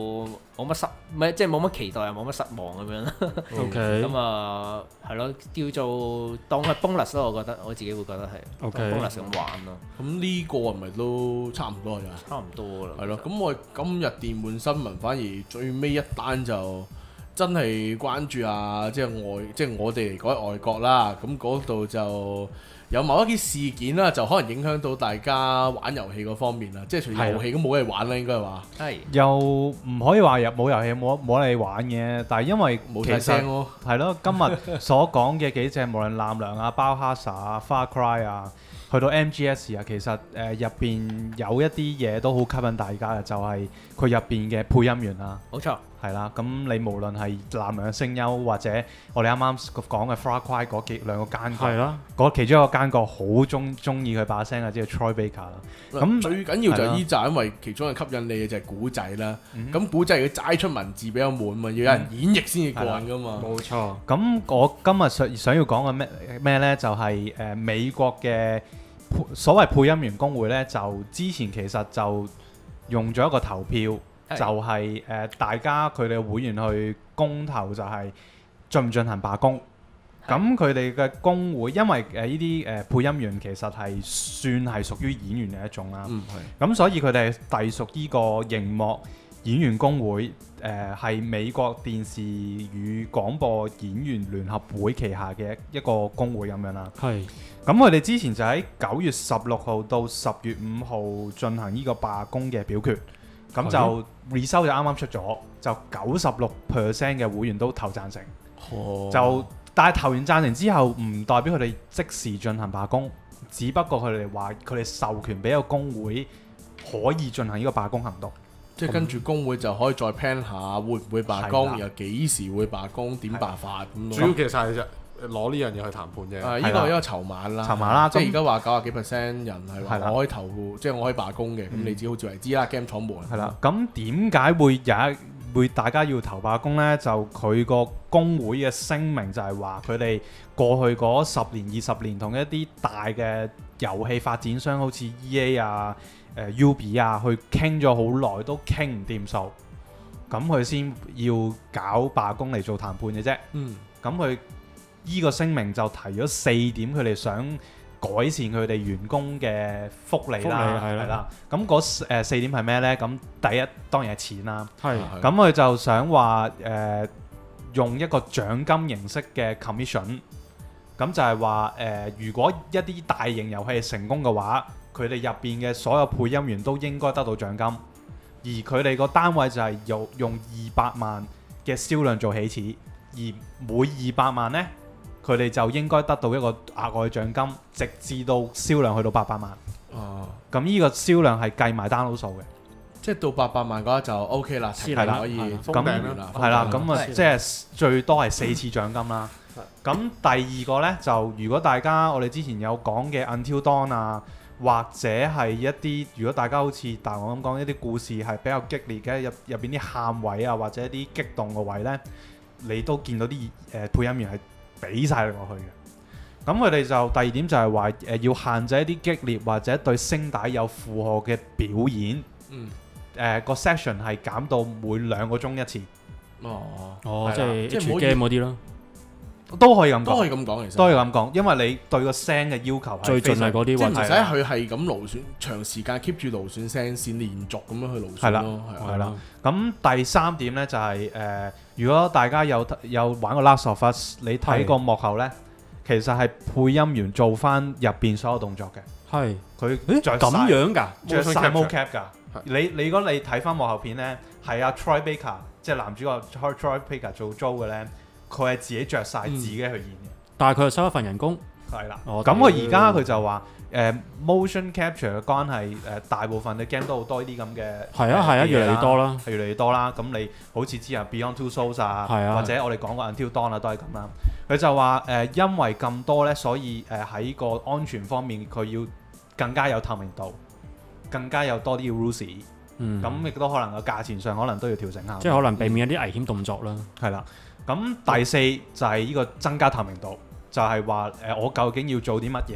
冇乜失，唔係即係冇乜期待又冇乜失望咁樣啦。 OK 咁啊係咯，叫做當係 bonus 咯，我覺得我自己會覺得係 OK bonus 咁玩咯， 咁呢個係咪都差唔多咋？ 差唔多啦。 係咯，咁我今日電玩新聞反而最尾一單就真係關注下，即係外即係我哋嚟講喺外國啦，咁嗰度就有某一啲事件啦，就可能影響到大家玩遊戲嗰方面啦，即係除咗遊戲都冇嘢玩啦，應該係話係又唔可以話入冇遊戲冇冇你玩嘅，但係因為冇其實晒聲咯。 係咯，今日所講嘅幾隻無論藍良啊、包哈薩啊、Far Cry 啊，去到 M G S 啊，其實誒入邊有一啲嘢都好吸引大家嘅，就係佢入邊嘅配音員啊。 冇錯。 係啦，咁你無論係藍良嘅聲優，或者我哋啱啱講嘅 Far Cry 嗰幾兩個奸角， 係啦， 嗰其中一個奸角好中中意佢把聲啊，即係 Troy Baker 啦。咁最緊要就係呢集，因為其中嘅吸引你嘅就係古仔啦。咁古仔佢齋出文字比較悶嘛，要有人演繹先至過癮噶嘛。 冇錯。 咁我今日想想要講嘅咩咩咧，就係誒美國嘅所謂配音員工會咧，就之前其實就用咗一個投票。就係、是、誒、呃、大家佢哋嘅會員去公投，就係進唔進行罷工。咁佢哋嘅工會，因為誒呢啲誒配音員其實係算係屬於演員嘅一種啦。咁、嗯、所以佢哋係隸屬呢個熒幕演員工會，誒、呃、係美國電視與廣播演員聯合會旗下嘅一個工會咁樣啦。 係。 咁佢哋之前就喺九月十六號到十月五號進行呢個罷工嘅表決。咁就 result 就啱啱出咗，就九十六 percent 嘅會員都投贊成。哦、就但係投完贊成之後，唔代表佢哋即時進行罷工，只不過佢哋話佢哋授權俾一個工會可以進行呢個罷工行動。 即係跟住工會就可以再 plan 下會唔會罷工，然後幾時會罷工，點罷法咁。 主要其實係啫。攞呢樣嘢去談判啫， 誒呢個係一個籌碼啦， 籌碼啦， 即係而家話九十幾 percent 人係話我可以投，即係我可以罷工嘅，咁、嗯、你只好自為之啦 ，game 廠門。 係啦，咁點解會有一會大家要投罷工呢？就佢個工會嘅聲明就係話，佢哋過去嗰十年、二十年同一啲大嘅遊戲發展商，好似 E A 啊、誒、呃、Ubi 啊，去傾咗好耐都傾唔掂數，咁佢先要搞罷工嚟做談判嘅啫。嗯，咁佢。依個聲明就提咗四點，佢哋想改善佢哋員工嘅福利啦，係啦。咁嗰誒四點係咩呢？咁第一當然係錢啦，係。咁佢就想話誒、呃、用一個獎金形式嘅 commission，咁就係話誒如果一啲大型遊戲成功嘅話，佢哋入邊嘅所有配音員都應該得到獎金，而佢哋個單位就係用用二百萬嘅銷量做起始，而每二百萬呢。佢哋就應該得到一個額外獎金，直至到銷量去到八百萬。哦，咁呢個銷量係計埋 download 數嘅， 即係到八百萬嘅話就 OK 啦，係啦，可以封頂啦。 係啦，咁啊，即係最多係四次獎金啦。咁第二個呢，就如果大家我哋之前有講嘅 Until Dawn 啊，或者係一啲如果大家好似大王咁講一啲故事係比較激烈嘅，入入邊啲喊位啊，或者一啲激動嘅位呢，你都見到啲誒、呃、配音員係俾晒落去嘅，咁佢哋就第二點就係話誒要限制一啲激烈或者對聲帶有負荷嘅表演。嗯。誒個 session 係減到每兩個鐘一次。哦。 哦，即係 H game 嗰啲咯。 都可以咁講。 都可以咁講，其實。 都可以咁講，因為你對個聲嘅要求係最盡係嗰啲， 即係唔使佢係咁勞損，長時間 keep 住勞損聲線，連續咁樣去勞損咯。 係啦。咁第三點咧就係誒，如果大家有有玩過 Last of Us，你睇個幕後咧，其實係配音員做翻入邊所有動作嘅。係。佢誒咁樣㗎， 着曬 mocap 㗎。你你如果你睇翻幕後片咧，係阿 Troy Baker，即係男主角 Troy Troy Baker 做 Joe 嘅咧，佢係自己着晒自己去演嘅。 但係佢又收一份人工。 係啦。咁佢而家佢就話誒 motion capture 嘅關係誒，大部分嘅 game 都好多呢啲咁嘅。係啊係啊，越嚟越多啦，係越嚟越多啦。咁你好似之前 Beyond Two Souls 啊，或者我哋講過 Until Dawn 啊，都係咁啦。佢就話誒，因為咁多咧，所以誒喺個安全方面，佢要更加有透明度。更加有多啲 rules，咁亦都可能個價錢上可能都要調整下， 即係可能避免一啲危險動作啦。 係啦，咁第四就係呢個增加透明度，就係話誒我究竟要做啲乜嘢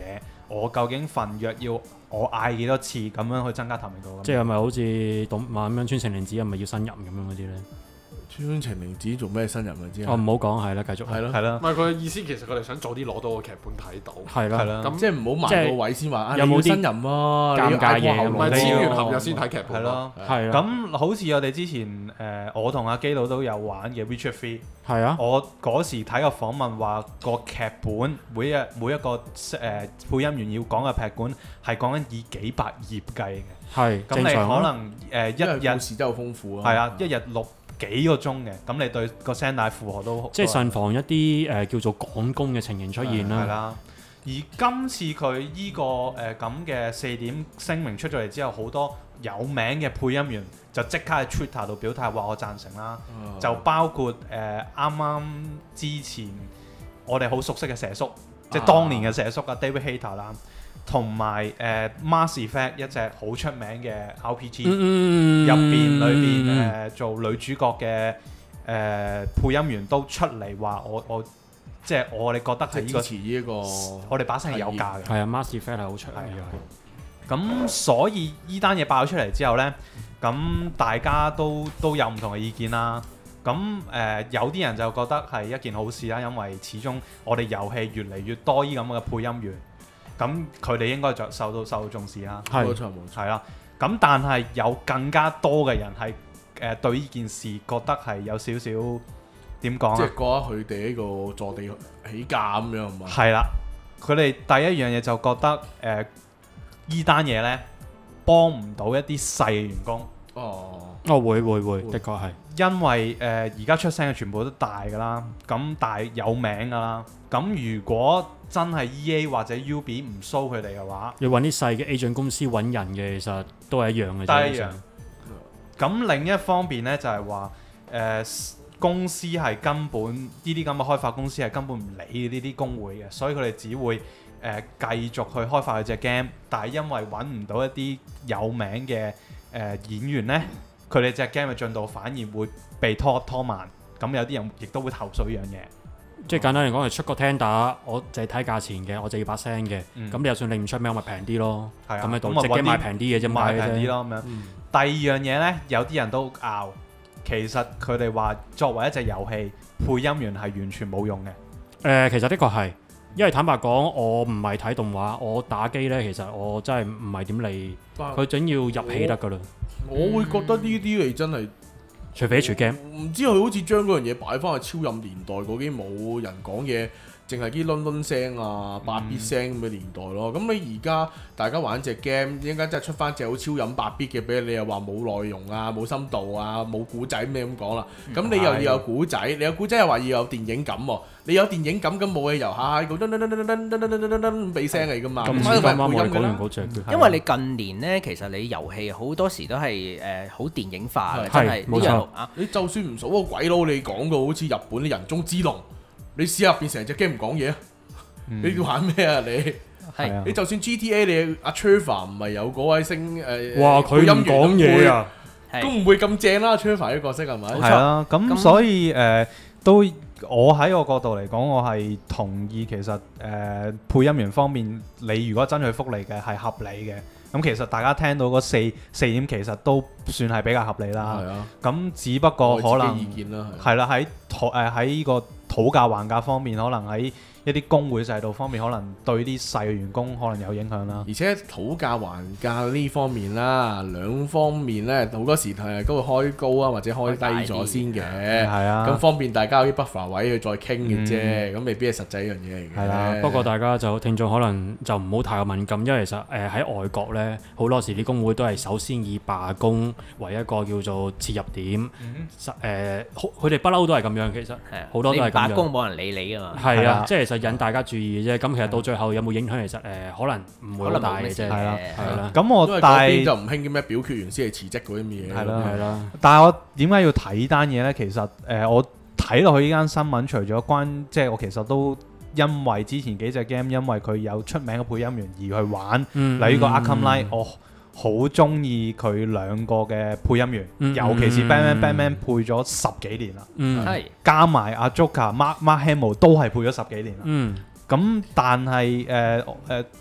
我究竟份約要我嗌幾多次咁樣去增加透明度咁。 即係咪好似動漫咁樣穿情靈子係咪要新人咁樣嗰啲咧？ 穿情靈子做咩新人啊？知哦，唔好講係啦，繼續係咯係啦唔，係佢嘅意思，其實佢哋想早啲攞到個劇本睇到。 係啦係啦， 咁即係唔好埋個位先話啊！ 有冇啲你要新人喎？ 尷尬嘢你要嗌唔過後係簽完咯合約先睇劇本係咯。 係啦， 咁好似我哋之前誒、呃，我同阿基佬都有玩嘅 Witcher Three。 係啊， 我嗰時睇個訪問話個劇本每日每一個誒、呃、配音員要講嘅劇本係講緊以幾百頁計嘅。 係咁你正常啊可能誒、呃、一因為日故事真係好豐富啊！ 係啊，一日錄幾個鐘嘅，咁你對個聲帶負荷都即係慎防一啲誒、呃、叫做趕工嘅情形出現啦。 係啦。而今次佢依、個誒咁嘅四點聲明出咗嚟之後，好多有名嘅配音員就即刻喺 Twitter 度表態話我贊成啦。 啊就包括誒啱啱之前我哋好熟悉嘅蛇叔，即係當年嘅蛇叔啊 David Hayter 啦，同埋誒 Mass Effect 一隻好出名嘅 R P G 入嗯邊裏邊誒做女主角嘅誒、呃、配音員都出嚟話我我即係我哋覺得係呢、 即係個支持呢一個我哋把聲係有價嘅。 係啊，Mass Effect 係好出名係嘅。 咁所以依單嘢爆出嚟之後呢，咁大家都都有唔同嘅意見啦。咁誒、呃、有啲人就覺得係一件好事啦，因為始終我哋遊戲越嚟越多依咁嘅配音員，咁佢哋應該就受到受到重視啦。 係冇錯冇錯。 係啦，咁但係有更加多嘅人係誒、呃、對呢件事覺得係有少少點講啊？ 即係覺得佢哋呢個坐地起價咁樣係嘛？ 係啦，佢哋第一樣嘢就覺得誒依單嘢呢，幫唔到一啲細嘅員工。 哦， 哦，會會會， 會的確係。 因為誒而家出聲嘅全部都大㗎啦，咁大有名㗎啦。咁如果真係 E A 或者 U B 唔 show 佢哋嘅話， 要揾啲細嘅 agent 公司揾人嘅，其實都係一樣嘅啫。 都係一樣其實咁另一方面呢，就係話誒公司係根本呢啲咁嘅開發公司係根本唔理呢啲工會嘅，所以佢哋只會誒、呃、繼續去開發佢隻 game，但係因為揾唔到一啲有名嘅誒、呃、演員呢，佢哋隻 game 嘅進度反而會被拖拖慢。咁有啲人亦都會投訴呢樣嘢。 即係簡單嚟講，係出個 tender，我就係睇價錢嘅，我就要把聲嘅。咁、 嗯你就算你唔出名，我咪平啲咯。 係啊咁喺度咁啊隻 game 揾啲賣平啲嘅啫， 賣平啲咯。 咯咁樣。 嗯第二樣嘢呢，有啲人都拗，其實佢哋話作為一隻遊戲，配音員係完全冇用嘅。 誒、呃，其實的確係，因為坦白講，我唔係睇動畫，我打機呢，其實我真係唔係點理， 但佢整要入戲得噶啦。 我會覺得呢啲你真係除非 H game， 唔知佢好似將嗰樣嘢擺翻去超任年代嗰啲冇人講嘢，淨係啲啷啷聲啊、八 bit 聲咁嘅年代咯。咁你而家大家玩隻 game，一陣間真係出翻隻好超任八 bit 嘅俾你，你又話冇內容啊、冇深度啊、冇古仔咩咁講啦。咁你又要有古仔，你有古仔又話要有電影感喎。你有電影感咁冇理由下下個噔噔噔噔噔噔噔噔噔噔俾聲嚟噶嘛。 咁啱啱啱我哋講完嗰隻， 因為你近年呢，其實你遊戲好多時都係誒好電影化嘅， 係真係冇錯呢樣啊！ 你就算唔數個鬼佬，你講到好似日本啲人中之龍，你試下變成隻 game 唔講嘢啊！你要玩咩啊你？ 係啊你就算 G T A 你阿 Trevor 唔係有嗰位星誒， 哇！佢唔講嘢啊！ 都唔會咁正啦。Trevor 呢個角色係咪？ 係啦，咁咁所以誒、呃、都我喺我角度嚟講，我係同意其實誒、呃、配音員方面，你如果爭取福利嘅係合理嘅。咁其實大家聽到嗰四四點其實都算係比較合理啦。 係啊， 咁只不過可我能自己意見啦，係係啦，喺討誒喺呢個討價還價方面，可能喺一啲工會制度方面，可能對啲細嘅員工可能有影響啦。 而且討價還價呢方面啦，兩方面咧好多時係都會開高啊，或者開低咗先嘅。 係啊， 咁方便大家有啲 buffer 位去再傾嘅啫，咁未必係實際一樣嘢嚟嘅。 係啦不過大家就聽眾可能就唔好太過敏感，因為其實誒喺、外國呢，好多時啲工會都係首先以罷工為一個叫做切入點。 嗯實誒好佢哋不嬲都係咁樣，其實係啊好多都係咁樣你罷工冇人理你噶嘛。 係啊係啊， 即係其實引大家注意嘅啫。咁其實到最後有冇影響，其實誒、可能唔會好大嘅啫。 可能冇咩事係啦係啦， 咁因為嗰我但係邊就唔興啲咩表決完先係辭職嗰啲咁嘅嘢。 係啦係啦， 但係我點解要睇單嘢呢？其實誒、呃，我睇落去呢間新聞，除咗關，即係我其實都因為之前幾隻 game，因為佢有出名嘅配音員而去玩， 嗯例如個 Arkham 嗯 Knight，我好中意佢兩個嘅配音員， 嗯尤其是 Batman 嗯 Batman 配咗十幾年啦， 嗯係加埋阿 Joker Mark Mark Hamill 都係配咗十幾年啦。 嗯咁但係誒誒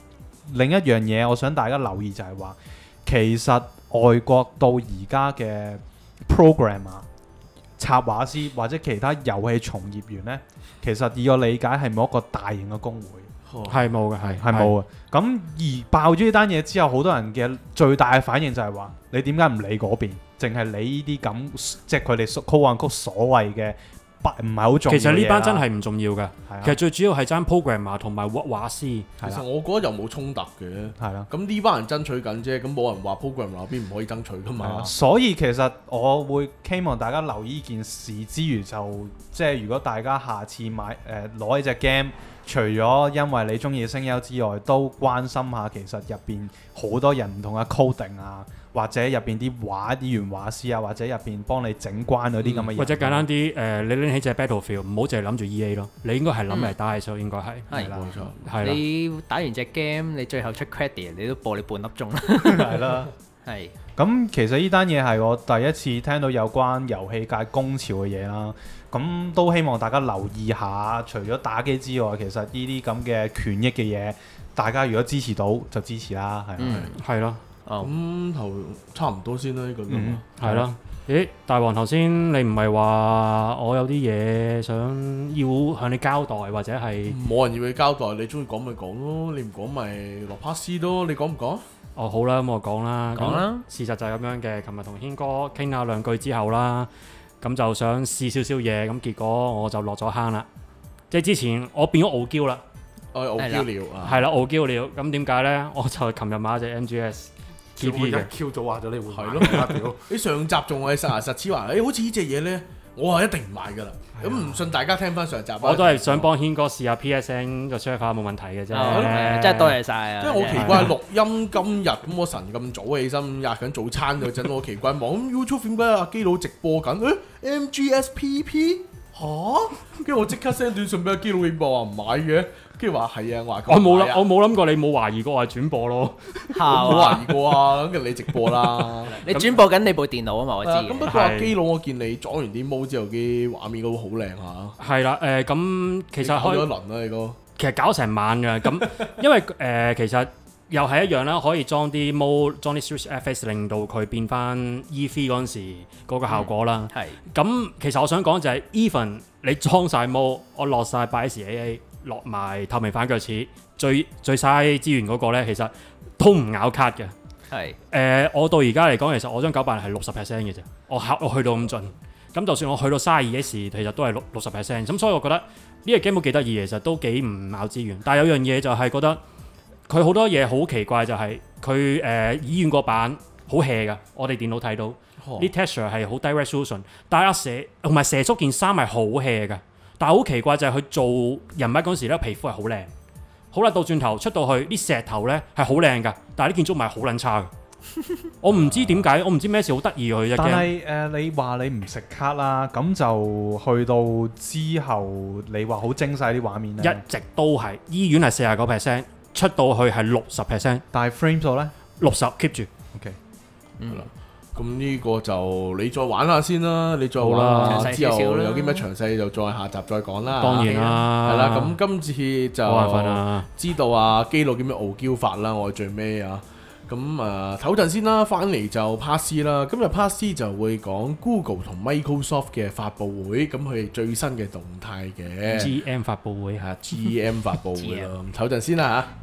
另一樣嘢，我想大家留意就係話，其實外國到而家嘅 programmer、插畫師或者其他遊戲從業員呢，其實以我理解係冇一個大型嘅工會， 係冇嘅，係係冇嘅。咁而爆咗呢單嘢之後，好多人嘅最大嘅反應就係話：你點解唔理嗰邊，淨係理呢啲咁，即係佢哋 call 曲所謂嘅唔係好重要嘅嘢啦。 其實呢班真係唔重要㗎。 係啊其實最主要係爭 programmer 同埋畫畫師。 其實我覺得又冇衝突嘅， 係啦。 咁呢班人爭取緊啫，咁冇人話 programmer 嗰邊唔可以爭取噶嘛。 所以其實我會希望大家留意件事之餘，就即係如果大家下次買誒攞呢隻 game，除咗因為你中意聲優之外，都關心下其實入邊好多人唔同嘅 coding 啊，或者入邊啲畫啲原畫師啊，或者入邊幫你整關嗰啲咁嘅嘢。 或者簡單啲誒、呃，你拎起隻 Battlefield，唔好淨係諗住 E A 咯，你應該係諗嚟打嘅，所以應該係係啦， 冇錯。 係啦。 你打完隻 game，你最後出 credit，你都播你半粒鐘啦。 係啦。 係。 咁其實呢單嘢係我第一次聽到有關遊戲界工潮嘅嘢啦。咁都希望大家留意下，除咗打機之外，其實呢啲咁嘅權益嘅嘢，大家如果支持到就支持啦，係啊， 嗯， 係咯。 咁頭差唔多先啦，呢個都嗯係咯。咦，大王頭先你唔係話我有啲嘢想要向你交代，或者係冇人要你交代，你中意講咪講咯，你唔講咪落 pass 咯，你講唔講？ 哦，好啦，咁我講啦。 講啦。 事實就係咁樣嘅。琴日同軒哥傾下兩句之後啦，咁就想試少少嘢，咁結果我就落咗坑啦。即係之前我變咗傲嬌啦， 我傲嬌了啊！ 係啦，傲嬌了。咁點解呢？我就琴日買咗隻 M G S T 一 P 嘅。 Q 早話咗你會係咯， 咯，你上集仲係實牙實齒話，誒好似呢隻嘢咧，我係一定唔買㗎啦。咁唔信大家聽翻上集。 我都係想幫軒哥試下 P S N 個 server 冇問題嘅啫。 哦真係多謝晒啊！ 因為我奇怪錄音今日咁，我晨咁早起身吔緊早餐嗰陣，我奇怪望咁 YouTube 點解阿基佬直播緊？誒 M G S P P 嚇，跟住我即刻 send 短信俾阿基佬應報話唔買嘅，跟住話係啊，我話我冇諗，我冇諗過你冇懷疑過我係轉播咯。 冇懷疑過啊，咁你直播啦。 你轉播緊你部電腦啊嘛，我知嘅。 咁不過阿基佬，我見你裝完啲毛之後，啲畫面都好靚嚇。 係啦，誒咁其實開搞咗一輪啦，你個。 其實搞成晚㗎，咁因為誒、呃、其實又係一樣啦，可以裝啲 mode，裝啲 switch F X 令到佢變翻 E 三嗰陣時嗰個效果啦。 係、 咁、其實我想講就係 even 你裝晒 mode，我落晒 by S A A，落埋透明反腳趾，最最嘥資源嗰個咧，其實都唔咬卡嘅。 係誒、呃，我到而家嚟講，其實我張九百係六十 percent 嘅啫，我考我去到咁盡，咁就算我去到三十二 S，其實都係六六十 percent，咁所以我覺得呢個 game 都幾得意，其實都幾唔咬資源。但係有樣嘢就係覺得佢好多嘢好奇怪，就係佢誒醫院個版好 hea 㗎，我哋電腦睇到啲、哦、texture 係好低 resolution，但係阿蛇同埋蛇叔件衫係好 hea 㗎，但係好奇怪就係佢做人物嗰時咧皮膚係好靚，好啦，到轉頭出到去啲石頭咧係好靚㗎，但係啲建築物係好撚差㗎。我唔知點解，我唔知咩事好得意佢啫。 但係誒、呃，你話你唔食卡啦，咁就去到之後，你話好精細啲畫面咧， 一直都係醫院係四十九 percent，出到去係六十 percent， 但係 frame 數咧六十 keep 住。 OK， 嗯，咁呢個就你再玩下先啦，你再好玩下啦之後詳細少少啦有啲咩詳細就再下集再講啦。 當然啦， 係啦，咁今次就冇辦法啦， 知道啊基佬點樣傲嬌法啦，我最尾啊。咁啊，唞陣先啦，翻嚟就 Part C 啦。今日 Part C 就會講 Google 同 Microsoft 嘅發佈會，咁佢哋最新嘅動態嘅 G M 發佈會係 G M 發佈會咯。唞陣先啦嚇。